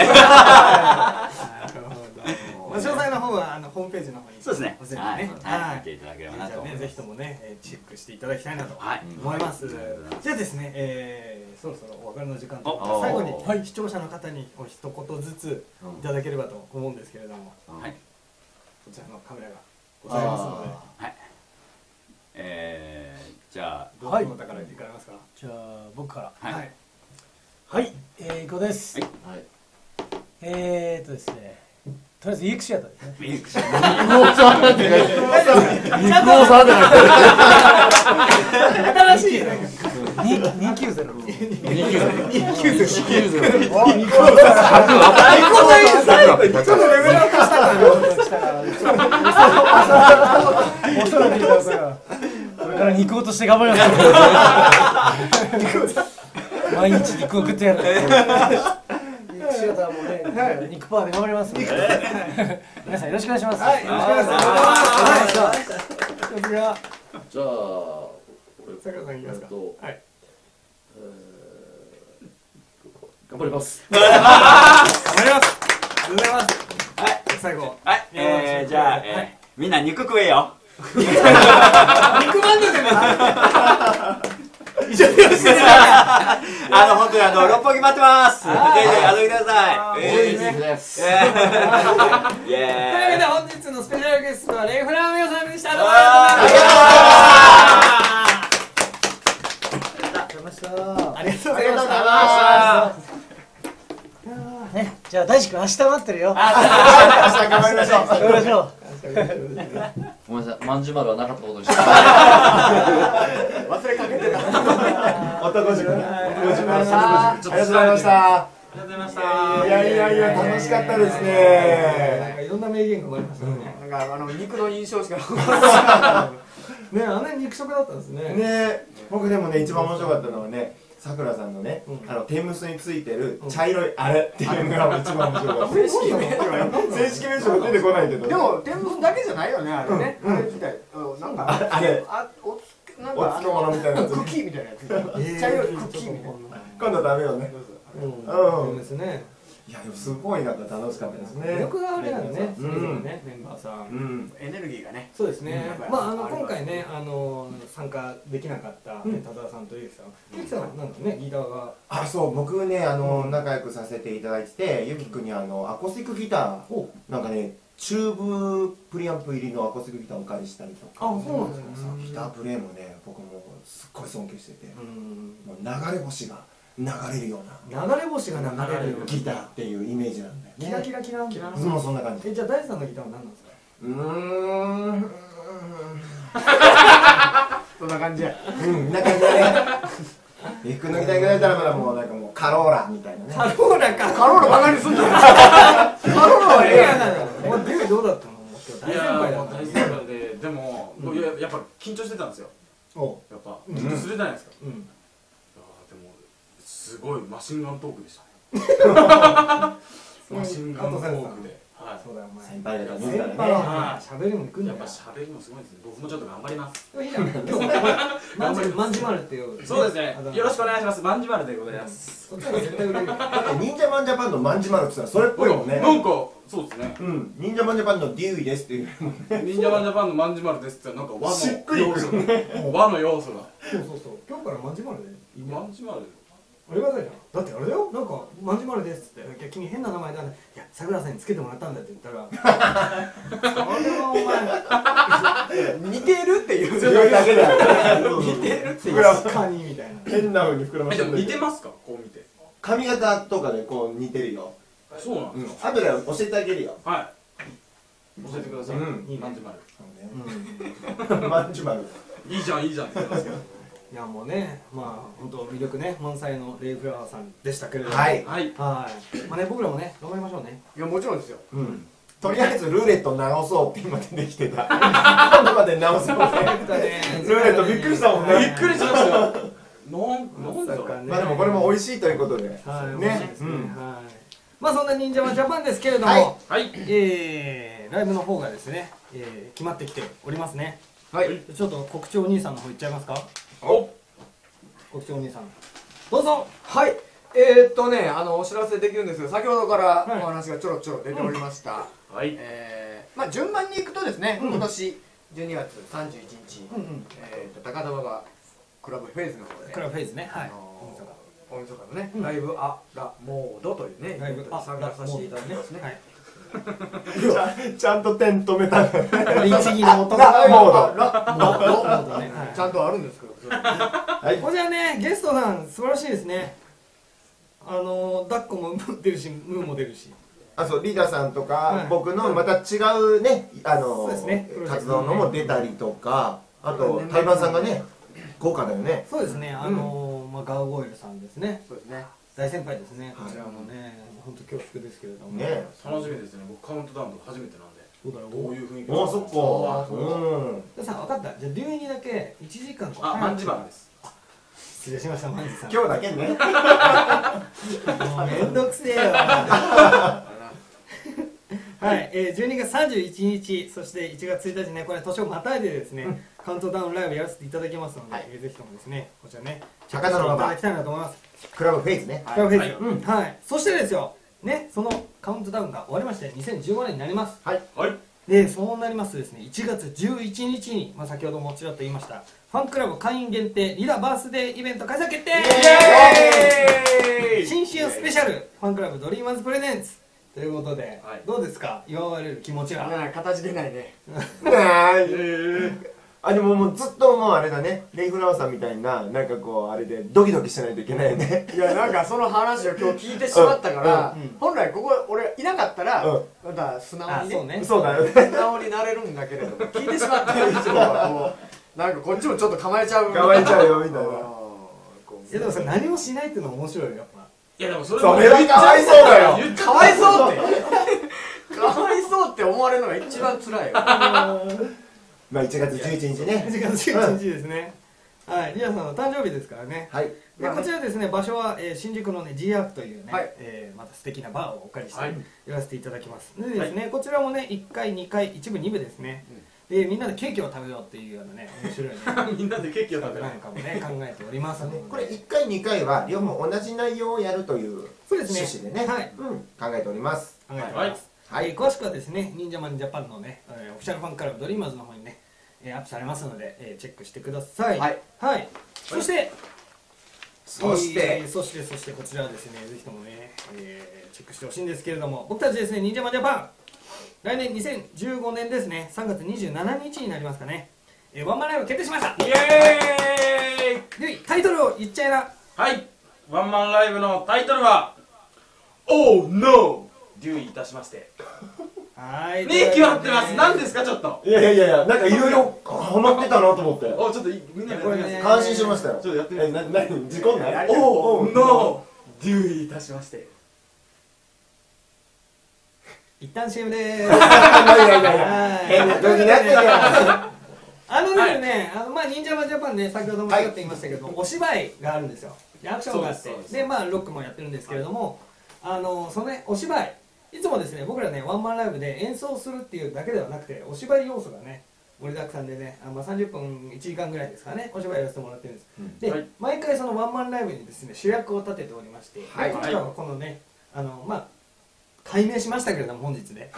詳細の方はあのホームページの方に。 そうですね。 はい、 はい、見ていただければなと思います。 ぜひともね、チェックしていただきたいなと思います。じゃあですね、えー、そろそろお別れの時間と最後に視聴者の方にお一言ずついただければと思うんですけれども、はい、こちらのカメラがございますので、はい、 えー、じゃあどういう方からいかれますか？ じゃあ僕から。 はい。 はい、えー、いこです。はい。えーとですね。とりあえずイーエックスシアターですね。イーエックスシアター。肉王さんって。肉王さんじゃなくて。新しい。二九ゼロ。二九ゼロ。二九ゼロ。あ、肉王さん。肉王さん。ちょっとレベルアップしたから。おそらく肉王さん。これから肉王として頑張ります。毎日肉を食ってやる。シアターもね、肉パーで頑張ります。皆さんよろしくお願いします。はい、よろしくお願いします。じゃあ、 じゃあ、 坂田さんいきますか。はい。 頑張ります。 頑張ります。ありがとうございます。はい、最後。 はい、えー、じゃあ、えー、みんな肉食えよ。 肉まんじゅうじゃない。一緒によろしくお願いします。 あの本当にあの六本木待ってます。ぜひ遊びください。 ええです。というわけで本日のスペシャルゲストはレイフラワーの皆さんでした。どうもありがとうございました。ありがとうございました。 ね、じゃあ大志くん明日待ってるよ。 明日頑張りましょう。 頑張りましょう。 ごめんなさい、まんじゅう丸はなかったことにして。 忘れかけてた。 男塾ね。男塾。ありがとうございました。 ありがとうございました。 いやいやいや楽しかったですなんね。 かいろんな名言が生まれましたね。 なんかあの肉の印象しか残らない。 ね、あんなに肉食だったんですね。 ね、僕でもね一番面白かったのはね、さくらさんのね、あの天むすについてる茶色いあれっていうのが一番面白かった。 正式名称正式名称出てこないけど。 でも天むすだけじゃないよね、あれね。あれ自体なんかあれあおなんおか漬物みたいなやつ。 クッキーみたいなやつ。茶色いクッキーみたいな。 今度食べようね。 うん、ですね。 いやでもすごいなんか楽しかったですね。 魅力があるよね、そうんれぞれね、メンバーさん。 うん。 エネルギーがね。 そうですね。 うんまああの今回ね、あの参加できなかった田澤さんとゆきさん。ゆきさんはなんだね、ギターが。 あ、そう僕ねあの仲良くさせていただいてて、ゆきくんにあのアコースティックギターをなんかねチューブプリアンプ入りのアコースティックギターをお借りしたりとか。 あ、そうなんですか。 ギタープレイもね僕もすっごい尊敬してて、 うんもう流れ星が流れるような流れ星が流れるようなギターっていうイメージなんだよね。 キラキラキラキラ。 もうそんな感じ。 え、じゃあ大地さんのギターは何なんですか。 うーん。 そんな感じや。 うん、な感じだね。ビッグのギターぐらいだったらまだもうなんかもうカローラみたいなね。 カローラか。 カローラバカにすんじゃん。カローラはええやん。 もうデビューどうだったの。大いや先輩だった。 もう大先輩で、でも僕ややっぱ緊張してたんですよ。 お。 やっぱ緊張するじゃないですか。 うん。 いやでもすごいマシンガントークでしたね。マシンガントークで。はい。 そうだよお前。 先輩だから先見たらね。 輩は喋りも行くんだよやっぱ。喋りもすごいですね。僕もちょっと頑張ります。 いいじゃん。今日まんじまんじまるっていう。 そうですねあの。 よろしくお願いします。まんじまるでございます。 そっちの方が絶対売れるよ。 だって忍者マンジャパンのマンジマルって言ったらそれっぽいもんね。 なんかそうですね。 うん、忍者マンジャパンのデューイですっていうもんね。 忍者マンジャパンのまんじまるですってなんか和のしっくりくる要素が、もう和の要素が。 そうそうそう。今日からまんじまるで。 まんじまる。 ありがたいじゃん。だってあれだよ。なんかまんじまるですって。いや君変な名前だね。いや桜さんにつけてもらったんだって言ったら。それはお前。 似てるっていう。 それだけだよ。 似てるっていう。 確かにみたいな。 変な風に膨らまえでもせてる似てますかこう見て。 髪型とかでこう似てるよ。 そうなんうんですか。 後で教えてあげるよ。 はい。教えてください。 うんいいまんじまる。 マンジマル。 いいじゃんいいじゃんって言ってますけど。 いやもうね、まあ本当魅力ね満載のレイフラワーさんでしたけれども。 はい。 はい。 はい。まあね僕らもね頑張りましょうね。 いやもちろんですよ。 うん。とりあえずルーレット直そうって今出てきてた。今度まで直そうね。ルーレットびっくりしたもんね。 びっくりしましたよ。なんなんだろう。 まあでもこれも美味しいということで。 はい。 ね。 ね。うん。はい。まあそんな忍者マンジャパンですけれども、 はいはい。 えーライブの方がですね、えー決まってきておりますね。 はい。 ちょっと告知お兄さんの方行っちゃいますか。 お。 告知お兄さん。どうぞ。 はい。えー、っとね、あのお知らせできるんですけど、先ほどからはいお話がちょろちょろ出ておりました。 はい。 えー、まあ順番に行くとですね、 うん今年じゅうにがつさんじゅういちにち、 うんうん。 えー、と高田馬場クラブフェイズの方で、 クラブフェイズね。はい。 あのー大晦日のね、 うんライブアラモードというね、 ライブイベントに参加させていただきますね。 はい。 ちゃんと点止めたんだね。 律儀の音ラがモード。 ラモードモードね。はいちゃんとあるんですけど、それはい。 こちらねゲストさん素晴らしいですね。あの抱っこも出るしムーも出るし。 あ、そう、リーダーさんとはいか僕のまた違うね、あのそうですね活動のも出たりとか、あと台湾さんがね豪華だよね。 そうですね。あのまあガーゴイルさんですね。 そうですね。 大先輩ですね。 はいこちらもね本当恐縮ですけれども。 ね。 楽しみですね。僕カウントダウンとか初めてなんで。 そうだろう。 どういう雰囲気。 お、そっか。 そううん。 でさ分かった。じゃあ龍にだけいちじかんあ、まんじまるです。 失礼しましたマンジさん。 今日だけね。 もうめんどくせえよ。はい、えー、じゅうにがつさんじゅういちにち、そしていちがつついたちね、これ年をまたいでですね、カウントダウンライブやらせていただきますので、 はいえーぜひともですね、こちらね、 高田馬場いただきたいなと思います。 クラブフェイズね。 クラブフェイズ、 はうん、はい。そしてですよ、ね、そのカウントダウンが終わりまして、にせんじゅうごねんになります。 はい。 で、そうなりますとですね、いちがつじゅういちにちに、まあ、先ほどもちらっと言いました、ファンクラブ会員限定リラバースデーイベント開催決定。 イエーイ新春スペシャルファンクラブドリーマーズプレゼンツということで、 はいどうですか祝われる気持ちは。 なあ、形出ないね。 なあ、 あでももうずっともうあれだね、レイフラワーさんみたいななんかこうあれでドキドキしないといけないよね。 いやなんかその話を今日聞いてしまったから本来ここ俺いなかったらまた素直にねそうだよね、 素直になれるんだけれども聞いてしまってる以上はもうなんかこっちもちょっと構えちゃう構えちゃうよみたいな。 いやでもさ、何もしないっていうのが面白いよやっぱ。 いやでもそれそれはかわいそうだよ。 かわいそうってかわいそうって思われるのが一番辛いよ。 まあいちがつじゅういちにちね。 いちがつじゅういちにちですね。はい、リアさんの誕生日ですからね。 はい。 でこちらですね、場所は、えー、新宿のね G アークというね、はいえー、また素敵なバーをお借りして、はい、やらせていただきます。でですね、はい、こちらもねいっかいにかい一部に部ですね。うん、でみんなでケーキを食べようっていうようなね面白いねみんなでケーキを食べようなんかもね考えておりますので、 これいっかいにかいは両方同じ内容をやるという趣旨でね、はい、うん、考えております。 考えております。はい、はい、詳しくはですね、忍者マンジャパンのね、えー、オフィシャルファンクラブドリーマーズの方にね。アップされますので、えー、チェックしてください。はい。はい。そして、 そして、 えー、そしてそしてこちらはですね、ぜひともね、えー、チェックしてほしいんですけれども、僕たちですね、忍者マンジャパン、来年にせんじゅうごねんですね、さんがつにじゅうしちにちになりますかね、えー、ワンマンライブ決定しました。イエーイ。で、タイトルを言っちゃいな。 はい。ワンマンライブのタイトルは、Oh No! デューいたしまして。はい。ね、決まってます。何ですかちょっと。 いやいやいや、なんかいろいろハマってたなと思って。 お、ちょっとみんなでやってみます。 感心しましたよ。 ちょっとやってみます。 え、な、なに、事故んない？ Oh No! デューいたしまして。 一旦 シーエム でーす。 いやいやいや、変な動きになってるやん。 あのですね、あのまあ忍者マンジャパンね、先ほども言って言いましたけど、お芝居があるんですよ。アクションがあって、でまあロックもやってるんですけれども、あのそのねお芝居、いつもですね僕らねワンマンライブで演奏するっていうだけではなくて、お芝居要素がね盛りだくさんでね、あまあさんじゅっぷんいちじかんぐらいですかね、お芝居やらせてもらってるんです。で毎回そのワンマンライブにですね主役を立てておりまして、こちらはこのねあのまあ解明しましたけれども本日ね。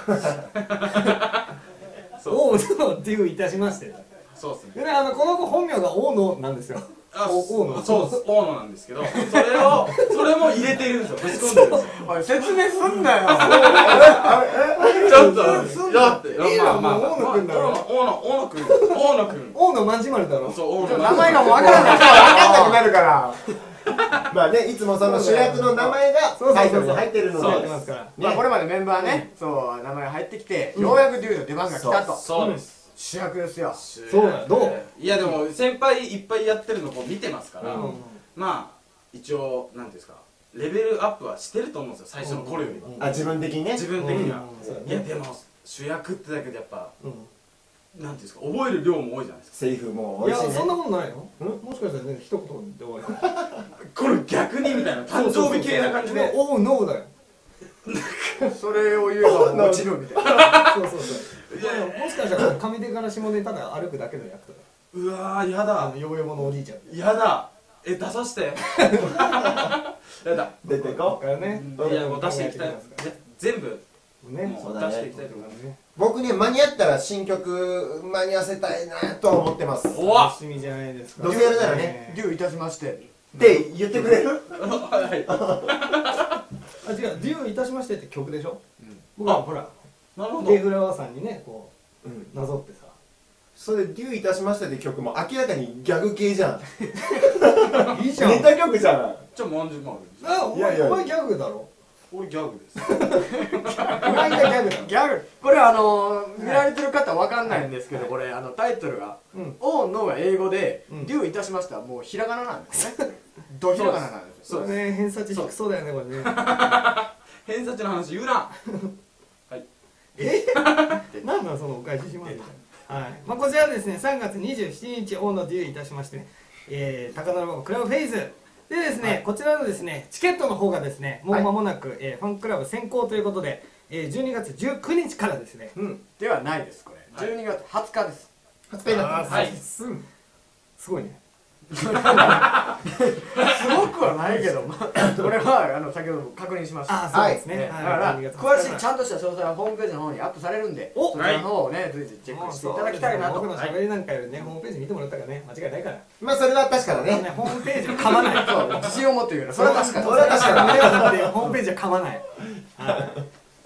王のデューいたしまして。 そうですね。 でね、あのこの子本名が大野なんですよ。 あ、大野。そうです。大野なんですけど、それをそれも入れてるんですよ。ぶち込んでるんですよ。 おい説明すんなよ。 ちょっとだってまあまあ大野くんだろ。 大野大野くん大野くん。 大野万次丸だろ。 そう大野。 名前がわからない。 わかんなくなるから。まあね、いつもその主役の名前がタイトルに入ってるので、 まあこれまでメンバーね、そう名前入ってきて、ようやくデューの出番が来たと。 そうです。 主役ですよ。 そうだ。どう？ いやでも先輩いっぱいやってるのを見てますから、まあ一応なんですかレベルアップはしてると思うんですよ、最初の頃よりは。 あ、自分的にね。 自分的には。いやでも主役ってだけでやっぱ。なんていうんですか、覚える量も多いじゃないですか。 セリフも多いしね。 いやそんなことないよ。もしかしたらね一言で終わり。 これ逆にみたいな誕生日系な感じで。 おうノーだよ。 それを言えば落ちるみたいな。そうそうそう。もしかしたら上手から下手ただ歩くだけの役とか。 うわーやだ。 ヨボヨボのおじいちゃん。 やだ。え出さして。やだ。 出てこ。 からね。 いやもう出していきたい。全部。 ね、 そう出していきたいと思いますね。 僕ね間に合ったら新曲間に合わせたいなと思ってます。 おわ。 楽しみじゃないですか。 どうせやるならね、 デューいたしましてって言ってくれる？ はい。 あ違う、デューいたしましてって曲でしょ。僕はほら、 なるほど。 レイフラワーさんにねこうなぞってさ。 それデューいたしましたって曲も明らかにギャグ系じゃん。 いいじゃん。 ネタ曲じゃん。 じゃあまんじゅうもある。あ、お前お前ギャグだろ。 俺ギャグです。 お前がギャグだ。 ギャグ。これあの見られてる方わかんないんですけど、これあのタイトルが「オーノー」が英語で「デューいたしました」もうひらがななんですね。どひらがななんですよ。 そうね、偏差値低そうだよねこれね。 偏差値の話言うな。はい。 え？なんなんそのお返しします。はい。まあこちらですね、さんがつにじゅうしちにちオーノーデューいたしましてね、え高田馬場クラブフェイズ。でですね、はい、こちらのですねチケットの方がですねもう間もなく、はい、えー、ファンクラブ先行ということで、えー、じゅうにがつじゅうくにちからですね、 うん、ではないですこれ、はい、じゅうにがつはつかです。 はつかになってます。 はい、すごいね。 すごくはないけど、まあ、これはあの先ほど確認しました。 あ、そうですね。 だから詳しいちゃんとした詳細はホームページの方にアップされるんで、そちらの方をね随時チェックしていただきたいなと。 僕の喋りなんかよりねホームページ見てもらったからね間違いないから。 まあそれは確かだね。 ホームページは噛まない。 そう自信を持って言うの。それは確かに。 それは確かに。 ホームページは噛まない。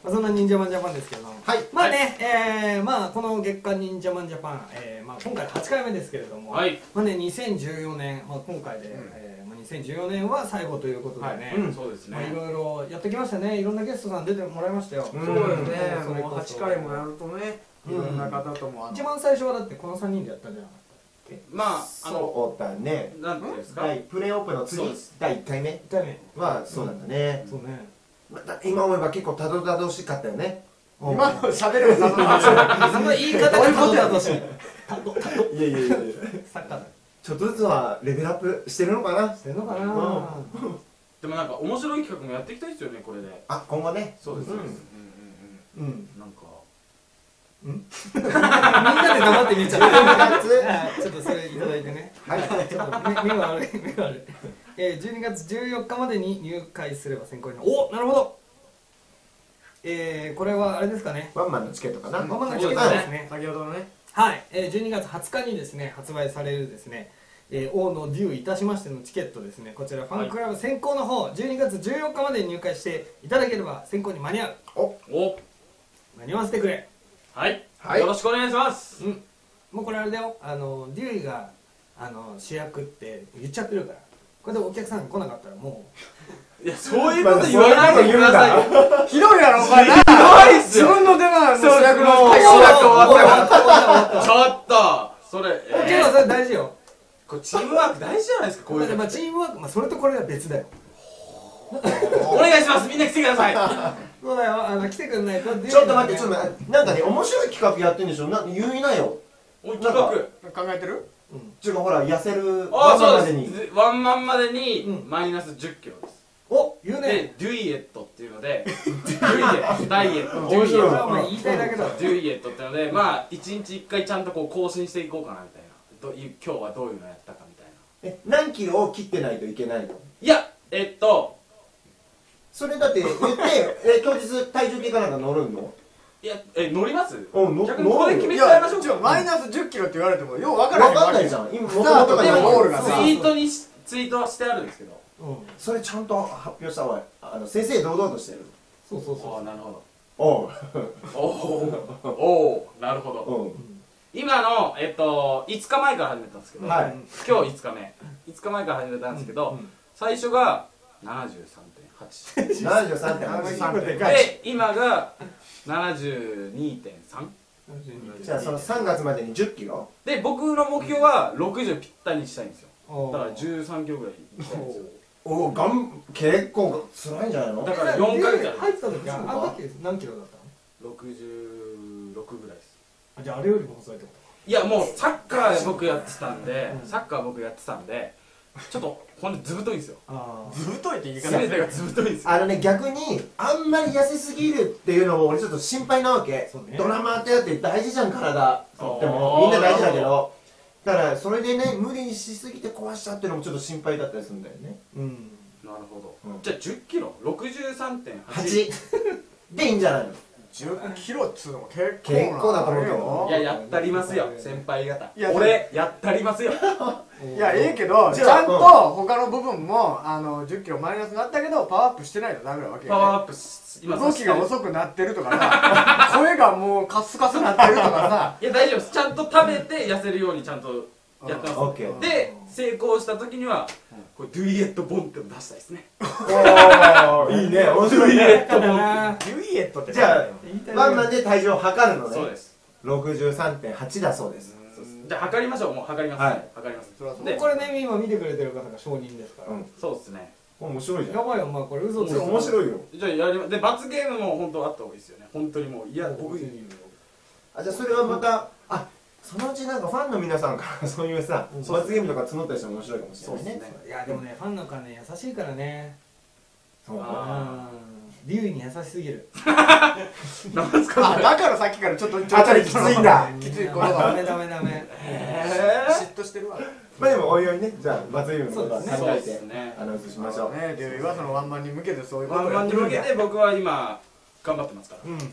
そんな忍者マンジャパンですけども、 はい、 まあね、えー、まあこの月間忍者マンジャパン、えー、まあ今回はちかいめですけれども、はい、まあねにせんじゅうよねん、まあ今回で、うん、えー、まあにせんじゅうよねんは最後ということでね、はい、うん、そうですね。まあいろいろやってきましたね。いろんなゲストさん出てもらいましたよ。 そうですね。もうはちかいもやるとね、いろんな方とも、 一番最初はだってこのさんにんでやったんじゃなかったっけ？ まああのそうだね。 なんていうんですか？ プレーオープンの次だいいっかいめ。いっかいめはそうだったね。 そうね。 今思えば結構たどたどしかったよね。 今の喋るのたどたどしい。 その言い方がたどたどしい。たどたど。 いやいやいや。サッカーだ。ちょっとずつはレベルアップしてるのかな。 してるのかな。 でもなんか面白い企画もやっていきたいですよね、これで。 あ、今後ね。 そうです。うんうんうんうん。なんか。 みんなで黙って見ちゃう。ちょっとそれいただいてね。はい。ちょっと目が悪い目が悪い。えー、じゅうにがつじゅうよっかまでに入会すれば選考に。お、なるほど。えー、これはあれですかね。 ワンマンのチケットかな。 ワンマンのチケットですね。 先ほどのね。 はい。えー、じゅうにがつはつかにですね発売されるですね、えー、王のデューいたしましてのチケットですね。こちらファンクラブ選考の方、じゅうにがつじゅうよっかまでに入会していただければ選考に間に合う。 お、 お、 間に合わせてくれ。 はい。よろしくお願いします。 うん。もうこれあれだよ。あのデューがあの主役って言っちゃってるから。これでお客さんが来なかったらもう。いや、そういうこと言わないでくださいよ。 ひどいやろお前な。 ひどいっすよ。自分の出番の主役の主役終わった。ちょっとそれ。 けどそれ大事よ。 これチームワーク大事じゃないですか。こういう。 まあチームワーク、まあそれとこれは別だよ。 お願いします。みんな来てください。 そうだよ。あの来てくんないと。 ちょっと待って、ちょっと待って。なんかね、面白い企画やってんでしょ。な、言いなよ。 企画考えてる？ ちょっとほら痩せるワンマンまでにワンマンまでにマイナスじゅっキロです。 お、言うね。 で、デュイエットっていうので、デュイエット、ダイエット、 面白い。お前言いたいだけだ。 デュイエットっていうので、まあいちにちいっかいちゃんとこう更新していこうかなみたいな。ど今日はどういうのやったかみたいな。 え、何キロを切ってないといけないの？ いや、えっと、 それだって言ってえ当日体重計かなんか乗るの？ いや、え、乗ります？ お、乗る。 逆にここで決めちゃいましょうか。 マイナスじゅっキロって言われてもよう分からない。 分かんないじゃん。今、スタートでもゴールがツイートにし、ツイートはしてあるんですけど。 それちゃんと発表した方が、あの、正々堂々としてる。 そうそうそう。 ああ、なるほど。 おう。 おお。おお、なるほど。今の、えっと、いつかまえから始めたんですけど、今日いつかめ。いつかまえから始めたんですけど、最初がななじゅうさんてんはち。 ななじゅうさんてんはち。 で、今がななじゅうにてんさん。 じゃあそのさんがつまでにじゅっキロで、僕の目標はろくじゅうぴったりにしたいんですよ。だからじゅうさんキロぐらいいきたいんですよ。 おお、がん、結構辛いんじゃないの？ だからよんかげつやる。 入った時は、あの時何キロだったの？ ろくじゅうろくぐらいです。 あ、じゃああれよりも細いってこと？ いや、もうサッカー僕やってたんで、サッカー僕やってたんで、ちょっとほんとずぶといんですよ。 ずぶといって言い方。 全てがずぶといんですよ。 あのね、逆にあんまり痩せすぎるっていうのも俺ちょっと心配なわけ。ドラマーってやって大事じゃん、体。とってもみんな大事だけど、だからそれでね、無理しすぎて壊しちゃうっていうのもちょっと心配だったりするんだよね。 うん、 なるほど。じゃあじゅっキロ、ろくじゅうさんてんはちはちでいいんじゃないの？ じゅっキロっつうのも結構結構だと思うけど。 いや、やったりますよ、先輩方。俺やったりますよ。 いや、ええけど、ちゃんと他の部分もあのじゅっキロマイナスになったけどパワーアップしてないとダメなわけよ。 パワーアップ今動きが遅くなってるとかさ、声がもうカスカスなってるとかさ。 いや、大丈夫です。ちゃんと食べて痩せるようにちゃんとやってます。で、成功した時にはこれデュイエットボンって出したいですね。 おお、いいね、面白いね。 デュイエットボン。 デュイエットってじゃあワンマンで体重を測るのね。 そうです。 ろくじゅうさんてんはちだそうです。 じゃあ測りましょう。もう測ります。はい、測ります。 で、これね、今見てくれてる方が証人ですから。 そうですね。 面白いじゃん。 やばいよ、まあこれ嘘ついて面白いよ。 じゃあやりまで罰ゲームも本当あった方がいいですよね。本当にもういや僕あ、じゃあそれはまた、あ、そのうちなんかファンの皆さんからそういうさ罰ゲームとか募ったりしても面白いかもしれないね。 いやでもね、ファンの方ね、優しいからね。 そうか。デューに優しすぎる。 なんですか。 だからさっきからちょっとあたりきついんだ。 きついことダメダメダメ。 嫉妬してるわ。 まあでもおいおいね、じゃあ罰ゲームのことは考えてねアナウンスしましょう。 ね、デューはそのワンマンに向けてそういうことワンマンに向けて僕は今頑張ってますから。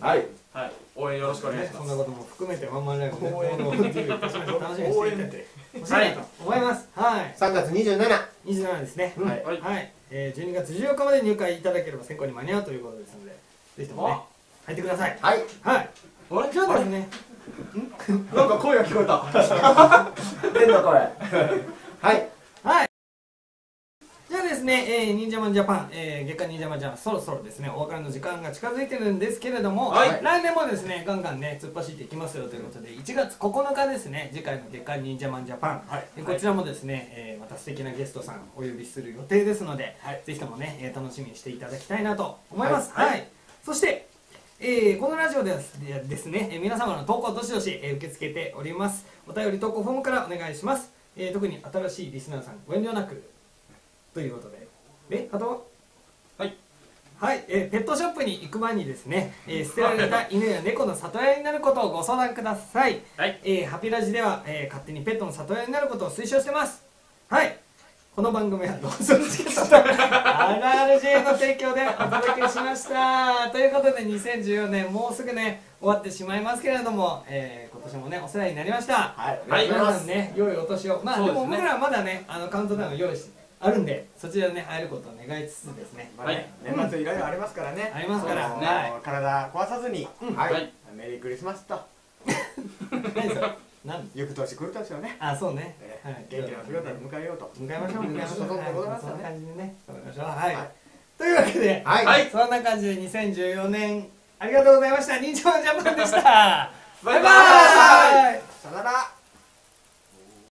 はいはい。応援よろしくお願いします。 そんなことも含めてワンマンライブ応援のデュー楽しみにしていてほしいなと思います。はい。 さんがつにじゅうしち。 にじゅうしちですね。 はいはい。じゅうにがつじゅうよっかまで入会いただければ選考に間に合うということですので、ぜひともね、 入ってください。 はいはい。じゃあですね、 なんか声が聞こえた。 天の声。はい。 はい。じゃあですね、えー、忍者マンジャパン、えー、月刊忍者マンジャパン、そろそろですね、お別れの時間が近づいてるんですけれども、はい、来年もですね、ガンガンね、突っ走っていきますよということで、いちがつここのかですね、次回の月刊忍者マンジャパン、はい、こちらもですね、えー、また素敵なゲストさんお呼びする予定ですので、はい、ぜひともね、えー、楽しみにしていただきたいなと思います。はい。はい、そして、えー、このラジオではですね、えー、皆様の投稿どしどし、えー、受け付けております。お便り投稿フォームからお願いします。えー、特に新しいリスナーさん、ご遠慮なくということで。で、あとは、はいはい、えー、ペットショップに行く前にですね、えー、捨てられた犬や猫の里親になることをご相談ください。はい、えー、ハピラジでは、えー、勝手にペットの里親になることを推奨してます。はい、この番組はローソンチケットと アールアールジェー の提供でお届けしました。ということでにせんじゅうよねんもうすぐね終わってしまいますけれども、えー、今年もねお世話になりました。はい、はい、皆さんね良いお年を。まあでも僕らはまだねあのカウントダウンを用意してあるんで、そちらでね会えることを願いつつですね。 はい。年末いろいろありますからね。 ありますからね。体壊さずに、はい。メリークリスマスと。 何それ？何？ ゆく年来る年をね。 あ、そうね。 元気な姿で迎えようと。 迎えましょう。迎えましょう。 そんなことですそんな感じでね。頑張りましょう。はい。というわけで、はい。そんな感じでにせんじゅうよねんありがとうございました。忍者マンジャパンでした。バイバイ。 さよなら。